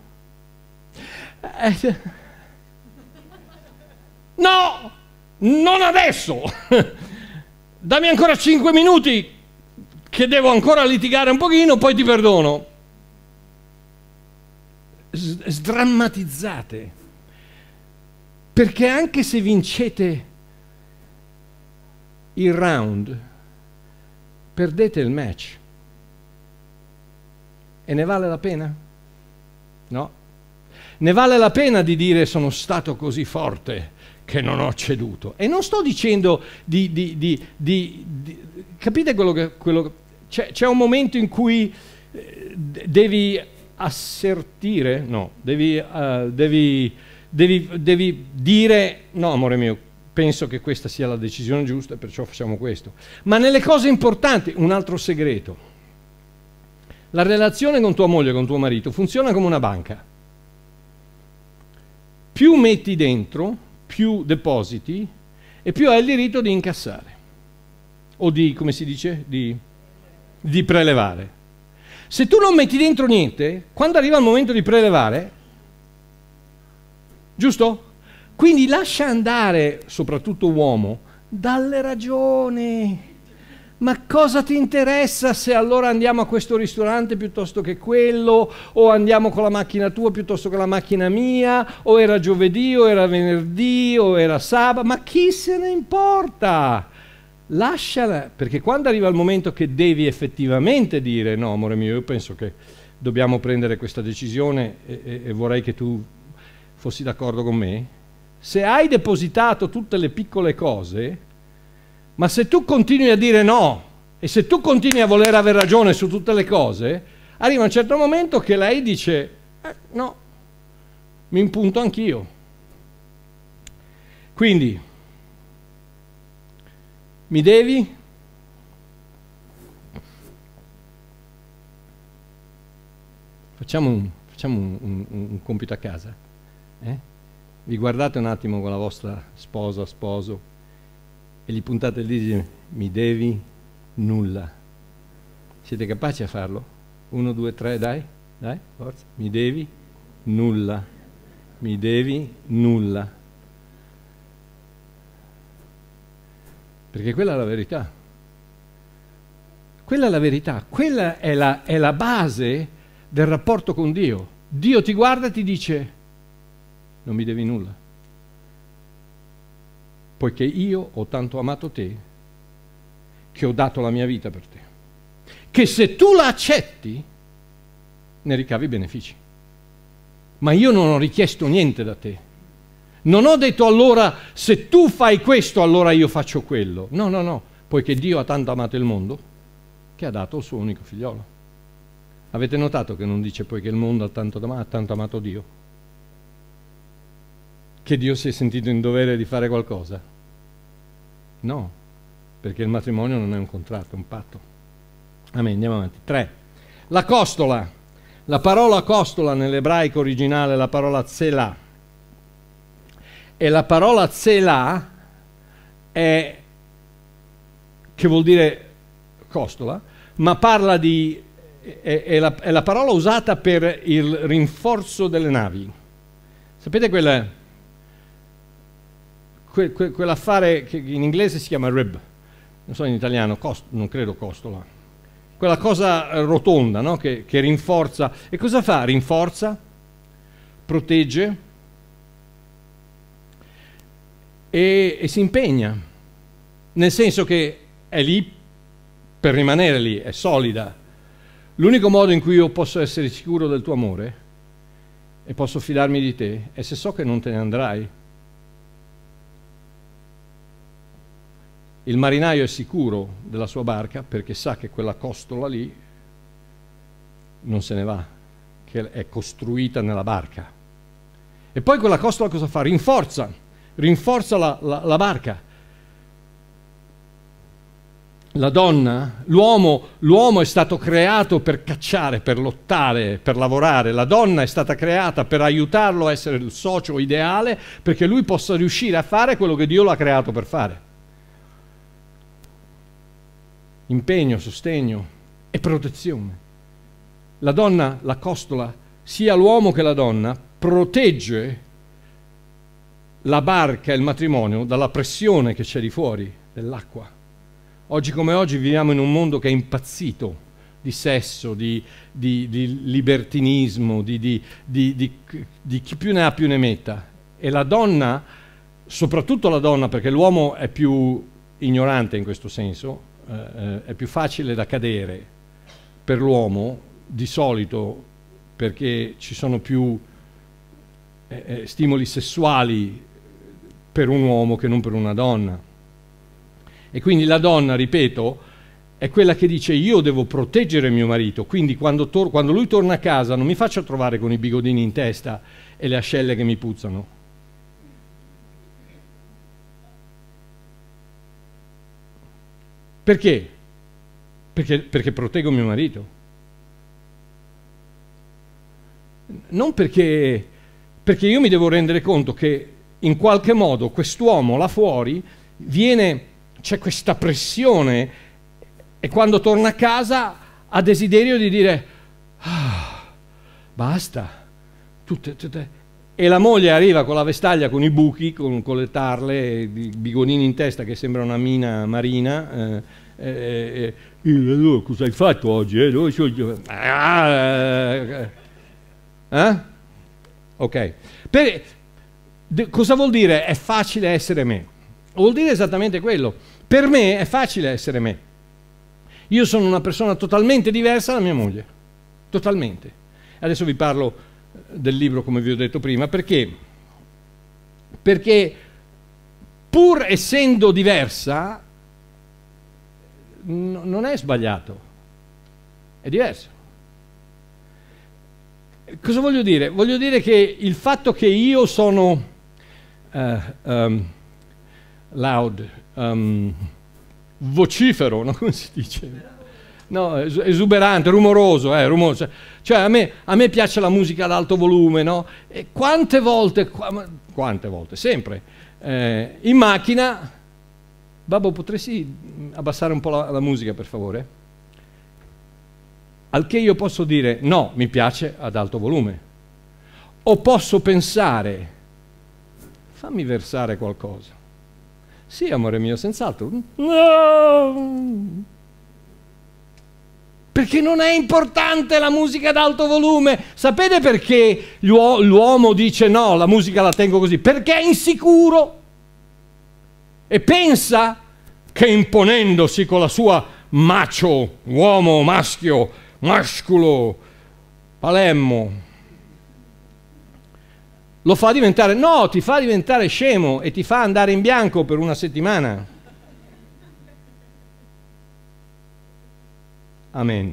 No, non adesso. Dammi ancora 5 minuti che devo ancora litigare un pochino, poi ti perdono. Sdrammatizzate, perché anche se vincete il round, perdete il match. E ne vale la pena? No. Ne vale la pena di dire sono stato così forte che non ho ceduto. E non sto dicendo capite quello c'è un momento in cui devi assertire, no, devi dire no amore mio, penso che questa sia la decisione giusta e perciò facciamo questo. Ma nelle cose importanti, un altro segreto: la relazione con tua moglie, con tuo marito funziona come una banca. Più metti dentro, più depositi e più hai il diritto di incassare o di, come si dice, di prelevare. Se tu non metti dentro niente, quando arriva il momento di prelevare, giusto? Quindi lascia andare, soprattutto uomo, dalle ragioni. Ma cosa ti interessa se allora andiamo a questo ristorante piuttosto che quello, o andiamo con la macchina tua piuttosto che la macchina mia, o era giovedì, o era venerdì, o era sabato, ma chi se ne importa? Lasciala, perché quando arriva il momento che devi effettivamente dire no amore mio, io penso che dobbiamo prendere questa decisione e vorrei che tu fossi d'accordo con me, se hai depositato tutte le piccole cose, ma se tu continui a dire no e se tu continui a voler aver ragione su tutte le cose, arriva un certo momento che lei dice no, mi impunto anch'io. Quindi mi devi? Facciamo un compito a casa. Vi guardate un attimo con la vostra sposa, sposo, e gli puntate il dito e mi devi nulla. Siete capaci a farlo? 1, 2, 3, dai, forza. Mi devi nulla. Mi devi nulla. Perché quella è la verità. Quella è la verità, quella è la base del rapporto con Dio. Dio ti guarda e ti dice non mi devi nulla. Poiché io ho tanto amato te che ho dato la mia vita per te. Che se tu la accetti, ne ricavi i benefici. Ma io non ho richiesto niente da te. Non ho detto allora se tu fai questo allora io faccio quello. No, no, no, poiché Dio ha tanto amato il mondo che ha dato il suo unico figliolo. Avete notato che non dice poiché il mondo ha tanto amato Dio? Che Dio si è sentito in dovere di fare qualcosa? No, perché il matrimonio non è un contratto, è un patto. Amen, andiamo avanti. 3. La costola. La parola costola nell'ebraico originale è la parola tselah. E la parola tselah è, che vuol dire costola, ma parla di, è la parola usata per il rinforzo delle navi. Sapete quell'affare che in inglese si chiama rib, non so in italiano, non credo costola. Quella cosa rotonda, no? che rinforza. E cosa fa? Rinforza, protegge e si impegna. Nel senso che è lì per rimanere lì, è solida. L'unico modo in cui io posso essere sicuro del tuo amore e posso fidarmi di te è se so che non te ne andrai. Il marinaio è sicuro della sua barca perché sa che quella costola lì non se ne va, che è costruita nella barca. E poi quella costola cosa fa? Rinforza la barca. La donna, l'uomo è stato creato per cacciare, per lottare, per lavorare. La donna è stata creata per aiutarlo a essere il socio ideale perché lui possa riuscire a fare quello che Dio lo ha creato per fare. Impegno, sostegno e protezione. La donna, la costola, sia l'uomo che la donna, protegge la barca e il matrimonio dalla pressione che c'è di fuori, dell'acqua. Oggi come oggi viviamo in un mondo che è impazzito di sesso, di libertinismo, di chi più ne ha più ne metta. E la donna, soprattutto la donna, perché l'uomo è più ignorante in questo senso, è più facile da cadere per l'uomo di solito perché ci sono più stimoli sessuali per un uomo che non per una donna. E quindi la donna, ripeto, è quella che dice io devo proteggere mio marito, quindi quando lui torna a casa non mi faccio trovare con i bigodini in testa e le ascelle che mi puzzano. Perché? Perché proteggo mio marito. Non perché io mi devo rendere conto che in qualche modo quest'uomo là fuori c'è questa pressione e quando torna a casa ha desiderio di dire basta. E la moglie arriva con la vestaglia, con i buchi, con le tarle, i bigonini in testa che sembra una mina marina. Allora, cosa hai fatto oggi? Ok. Cosa vuol dire è facile essere me? Vuol dire esattamente quello. Per me è facile essere me. Io sono una persona totalmente diversa da mia moglie. Totalmente. Adesso vi parlo del libro come vi ho detto prima, perché pur essendo diversa non è sbagliato, è diverso. Cosa voglio dire? Voglio dire che il fatto che io sono loud, vocifero, no? Come si dice? No, esuberante, rumoroso. Cioè a me piace la musica ad alto volume, no? E quante volte, sempre, in macchina, babbo potresti abbassare un po' la musica per favore? Al che io posso dire no, mi piace ad alto volume. O posso pensare, fammi versare qualcosa. Sì, amore mio, senz'altro. No! Perché non è importante la musica ad alto volume. Sapete perché l'uomo dice no, la musica la tengo così? Perché è insicuro e pensa che imponendosi con la sua macho, uomo, maschio, masculo, Palemmo, lo fa diventare, no, ti fa diventare scemo e ti fa andare in bianco per una settimana. Amen.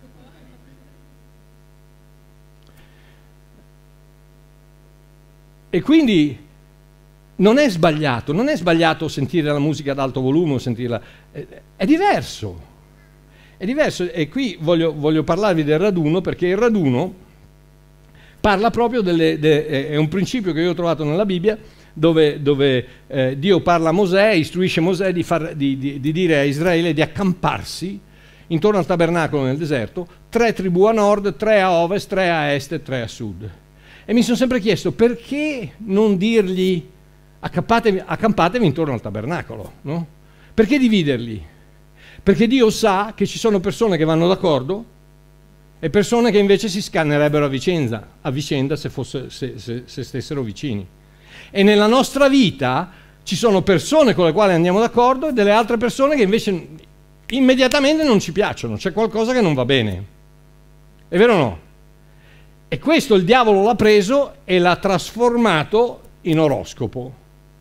E quindi non è sbagliato sentire la musica ad alto volume o sentirla, è diverso, e qui voglio parlarvi del raduno, perché il raduno parla proprio è un principio che io ho trovato nella Bibbia, dove Dio parla a Mosè, istruisce Mosè di dire a Israele di accamparsi intorno al tabernacolo nel deserto, 3 tribù a nord, 3 a ovest, 3 a est e 3 a sud. E mi sono sempre chiesto perché non dirgli accampatevi intorno al tabernacolo, no? Perché dividerli? Perché Dio sa che ci sono persone che vanno d'accordo e persone che invece si scannerebbero a vicenda se stessero vicini. E nella nostra vita ci sono persone con le quali andiamo d'accordo e delle altre persone che invece immediatamente non ci piacciono, c'è qualcosa che non va bene. È vero o no? E questo il diavolo l'ha preso e l'ha trasformato in oroscopo,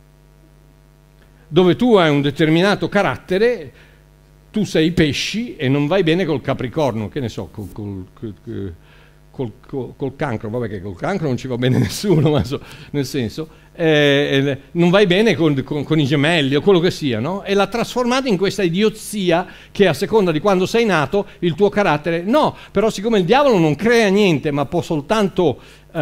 dove tu hai un determinato carattere, tu sei pesci e non vai bene col capricorno, che ne so, col cancro, vabbè che col cancro non ci va bene nessuno, ma nel senso, non vai bene con i gemelli o quello che sia, no? E l'ha trasformato in questa idiozia che a seconda di quando sei nato il tuo carattere, no, però siccome il diavolo non crea niente ma può soltanto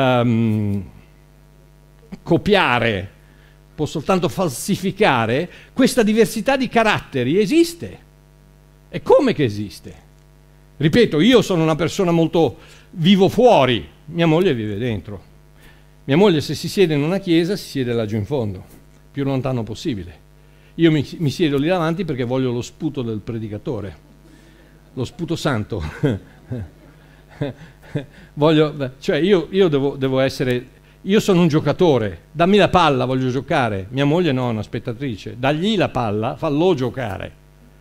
copiare, può soltanto falsificare, questa diversità di caratteri esiste. E come che esiste? Ripeto, io sono una persona molto... vivo fuori, mia moglie vive dentro. Mia moglie se si siede in una chiesa si siede laggiù in fondo, più lontano possibile. Io mi siedo lì davanti perché voglio lo sputo del predicatore, lo sputo santo. Cioè io devo essere... Io sono un giocatore, dammi la palla, voglio giocare. Mia moglie no, è una spettatrice. Dagli la palla, fallo giocare.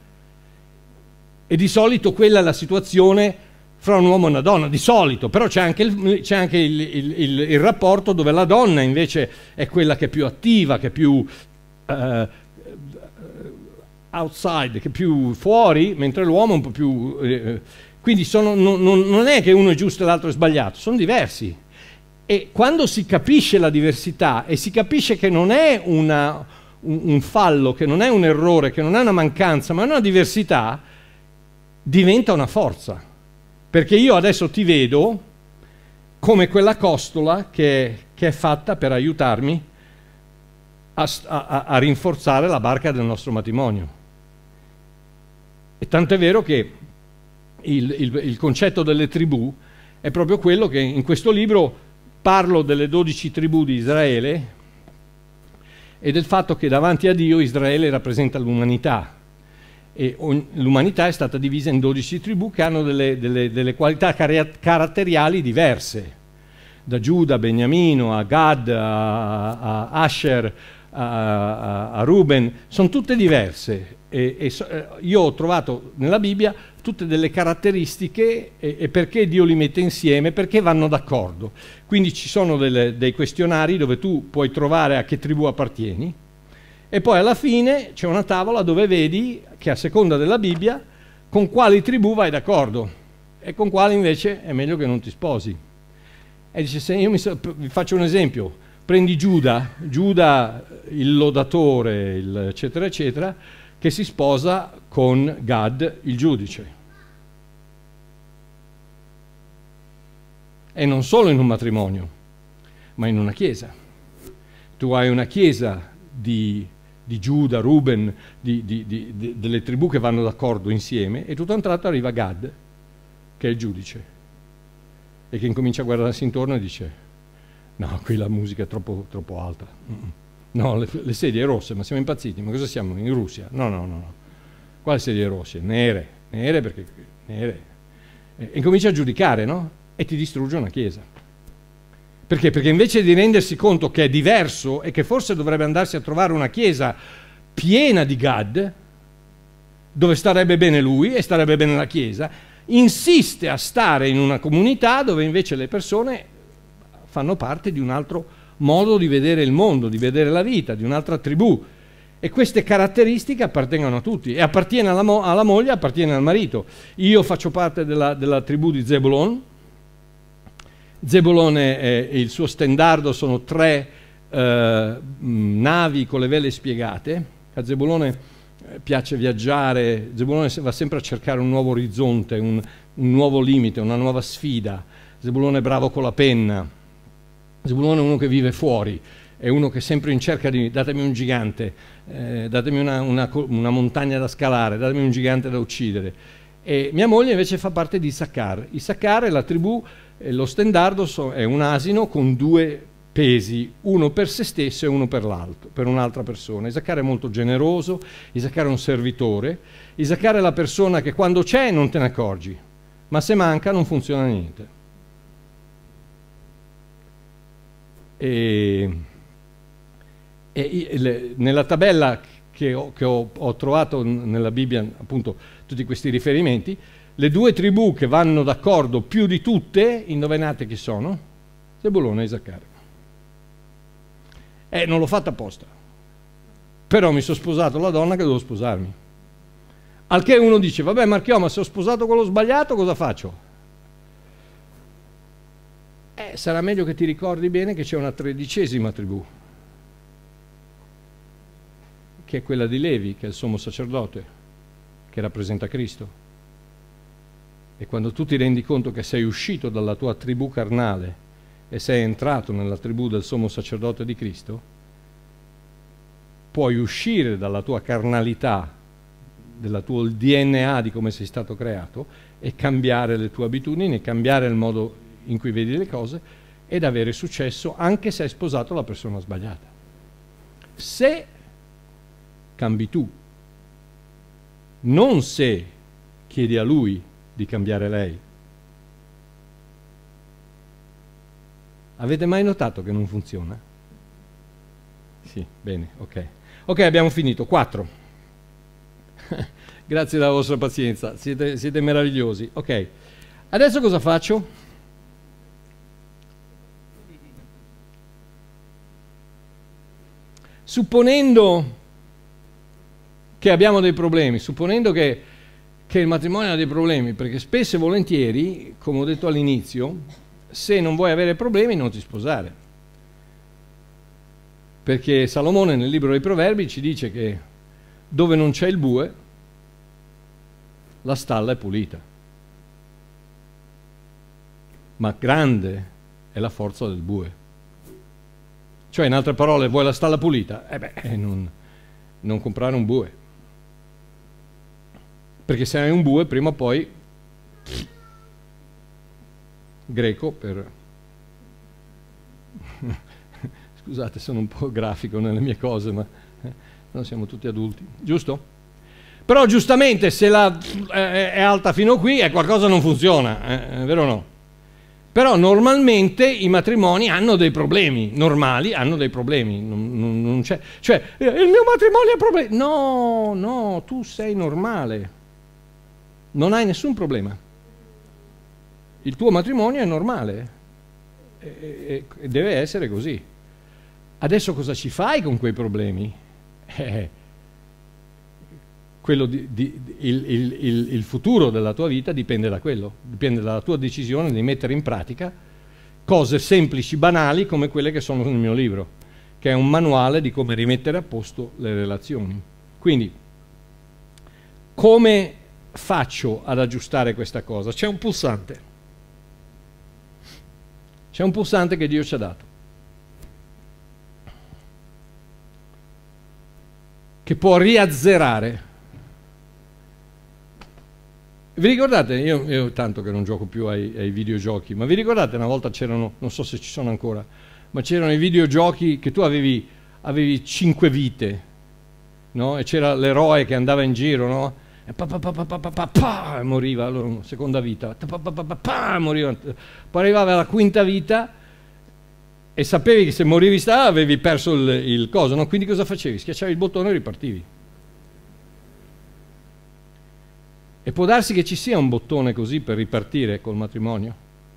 E di solito quella è la situazione fra un uomo e una donna, di solito, però c'è anche il rapporto dove la donna invece è quella che è più attiva, che è più outside, che è più fuori, mentre l'uomo è un po' più... quindi non è che uno è giusto e l'altro è sbagliato, sono diversi. E quando si capisce la diversità e si capisce che non è un fallo, che non è un errore, che non è una mancanza, ma è una diversità, diventa una forza. Perché io adesso ti vedo come quella costola che è fatta per aiutarmi a rinforzare la barca del nostro matrimonio. E tant'è vero che il concetto delle tribù è proprio quello che in questo libro parlo delle 12 tribù di Israele e del fatto che davanti a Dio Israele rappresenta l'umanità. E l'umanità è stata divisa in 12 tribù che hanno delle qualità caratteriali diverse, da Giuda a Beniamino, a Gad, a Asher, a Ruben, sono tutte diverse. Io ho trovato nella Bibbia tutte delle caratteristiche e perché Dio li mette insieme, perché vanno d'accordo. Quindi ci sono dei questionari dove tu puoi trovare a che tribù appartieni, e poi alla fine c'è una tavola dove vedi che a seconda della Bibbia con quali tribù vai d'accordo e con quali invece è meglio che non ti sposi. E dice, se io vi faccio un esempio, prendi Giuda il lodatore, eccetera eccetera, che si sposa con Gad il giudice. E non solo in un matrimonio, ma in una chiesa. Tu hai una chiesa di Giuda, Ruben, delle tribù che vanno d'accordo insieme, e tutto a un tratto arriva Gad, che è il giudice, e che incomincia a guardarsi intorno e dice, no, qui la musica è troppo alta, no, le sedie rosse, ma siamo impazziti, ma cosa siamo, in Russia? No, quali sedie rosse? Nere perché nere, e incomincia a giudicare, no? E ti distrugge una chiesa. Perché? Perché invece di rendersi conto che è diverso e che forse dovrebbe andarsi a trovare una chiesa piena di Gad, dove starebbe bene lui e starebbe bene la chiesa, insiste a stare in una comunità dove invece le persone fanno parte di un altro modo di vedere il mondo, di vedere la vita, di un'altra tribù. E queste caratteristiche appartengono a tutti, e appartiene alla moglie, appartiene al marito. Io faccio parte della tribù di Zebulon. Zebulon il suo stendardo sono 3 navi con le vele spiegate. A Zebulone piace viaggiare, Zebulone va sempre a cercare un nuovo orizzonte, un nuovo limite, una nuova sfida. Zebulone è bravo con la penna. Zebulone è uno che vive fuori, è uno che è sempre in cerca di datemi un gigante, datemi una montagna da scalare, datemi un gigante da uccidere. E mia moglie invece fa parte di Issachar. Issachar è la tribù, lo stendardo è un asino con 2 pesi, uno per se stesso e uno per l'altro, per un'altra persona. Issachar è molto generoso, Issachar è un servitore, Issachar è la persona che quando c'è non te ne accorgi, ma se manca non funziona niente. Nella tabella che ho trovato nella Bibbia, appunto, tutti questi riferimenti, le 2 tribù che vanno d'accordo più di tutte, indovinate chi sono? Zebulone e Issachar. Non l'ho fatta apposta, però mi sono sposato la donna che dovevo sposarmi. Al che uno dice, vabbè Marchio, ma se ho sposato quello sbagliato cosa faccio? Sarà meglio che ti ricordi bene che c'è una 13ª tribù, che è quella di Levi, che è il sommo sacerdote, che rappresenta Cristo. E quando tu ti rendi conto che sei uscito dalla tua tribù carnale e sei entrato nella tribù del sommo sacerdote di Cristo, puoi uscire dalla tua carnalità, del tuo DNA di come sei stato creato, e cambiare le tue abitudini, cambiare il modo in cui vedi le cose, ed avere successo anche se hai sposato la persona sbagliata. Se cambi tu, non se chiedi a lui di cambiare lei. Avete mai notato che non funziona? Sì, bene, ok. Ok, abbiamo finito. 4. Grazie della vostra pazienza, siete meravigliosi. Ok, adesso cosa faccio? Supponendo che abbiamo dei problemi, supponendo che il matrimonio ha dei problemi, perché spesso e volentieri, come ho detto all'inizio, se non vuoi avere problemi non ti sposare. Perché Salomone nel libro dei Proverbi ci dice che dove non c'è il bue, la stalla è pulita. Ma grande è la forza del bue. Cioè, in altre parole, vuoi la stalla pulita? Non comprare un bue. Perché se hai un bue, prima o poi, greco per... Scusate, sono un po' grafico nelle mie cose, ma noi siamo tutti adulti, giusto? Però giustamente se è alta fino qui, qualcosa non funziona, è vero o no? Però normalmente i matrimoni hanno dei problemi, normali hanno dei problemi, non c'è, cioè il mio matrimonio ha problemi, no, tu sei normale, non hai nessun problema, il tuo matrimonio è normale e deve essere così. Adesso cosa ci fai con quei problemi? Il futuro della tua vita dipende da quello, dipende dalla tua decisione di mettere in pratica cose semplici, banali, come quelle che sono nel mio libro, che è un manuale di come rimettere a posto le relazioni. Quindi, come faccio ad aggiustare questa cosa? C'è un pulsante che Dio ci ha dato, che può riazzerare. Vi ricordate, io tanto che non gioco più ai videogiochi, ma vi ricordate una volta c'erano, non so se ci sono ancora, ma c'erano i videogiochi che tu avevi 5 vite, no? E c'era l'eroe che andava in giro, no? E moriva, allora seconda vita, moriva, poi arrivava alla quinta vita e sapevi che se morivi avevi perso il coso, no? Quindi cosa facevi? Schiacciavi il bottone e ripartivi. E può darsi che ci sia un bottone così per ripartire col matrimonio.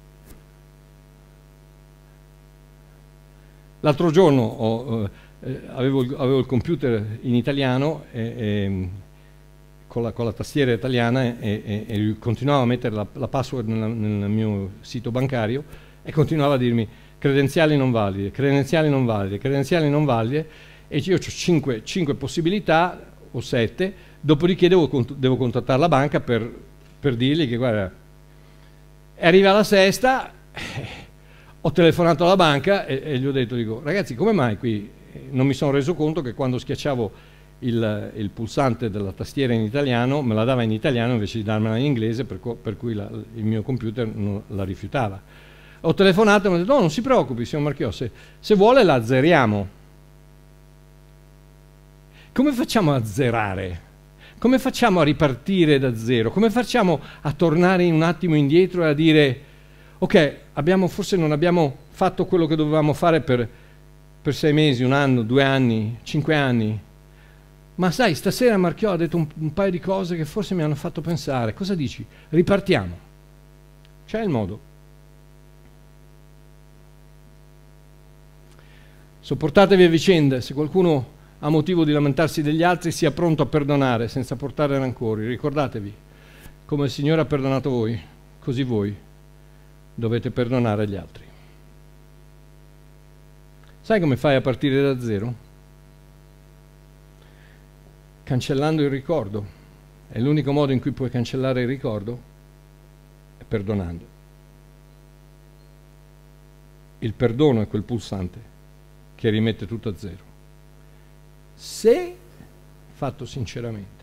L'altro giorno avevo il computer in italiano con la tastiera italiana e continuavo a mettere la password nel mio sito bancario e continuava a dirmi credenziali non valide, credenziali non valide, credenziali non valide, e io ho 5 possibilità o 7, dopodiché devo contattare la banca per dirgli che guarda, arriva la sesta, ho telefonato alla banca e gli ho detto, dico, ragazzi, come mai qui non mi sono reso conto che quando schiacciavo il pulsante della tastiera in italiano me la dava in italiano invece di darmela in inglese, per cui il mio computer non la rifiutava. Ho telefonato e mi ha detto, no, non si preoccupi signor Marchiò, se vuole la azzeriamo. Come facciamo a azzerare? Come facciamo a ripartire da zero? Come facciamo a tornare un attimo indietro e a dire ok, forse non abbiamo fatto quello che dovevamo fare per 6 mesi, 1 anno, 2 anni, 5 anni, ma sai, stasera Marchiò ha detto un paio di cose che forse mi hanno fatto pensare. Cosa dici? Ripartiamo. C'è il modo. Sopportatevi a vicenda. Se qualcuno ha motivo di lamentarsi degli altri, sia pronto a perdonare senza portare rancori. Ricordatevi, come il Signore ha perdonato voi, così voi dovete perdonare gli altri. Sai come fai a partire da zero? Cancellando il ricordo. È l'unico modo in cui puoi cancellare il ricordo è perdonando. Il perdono è quel pulsante che rimette tutto a zero, se fatto sinceramente.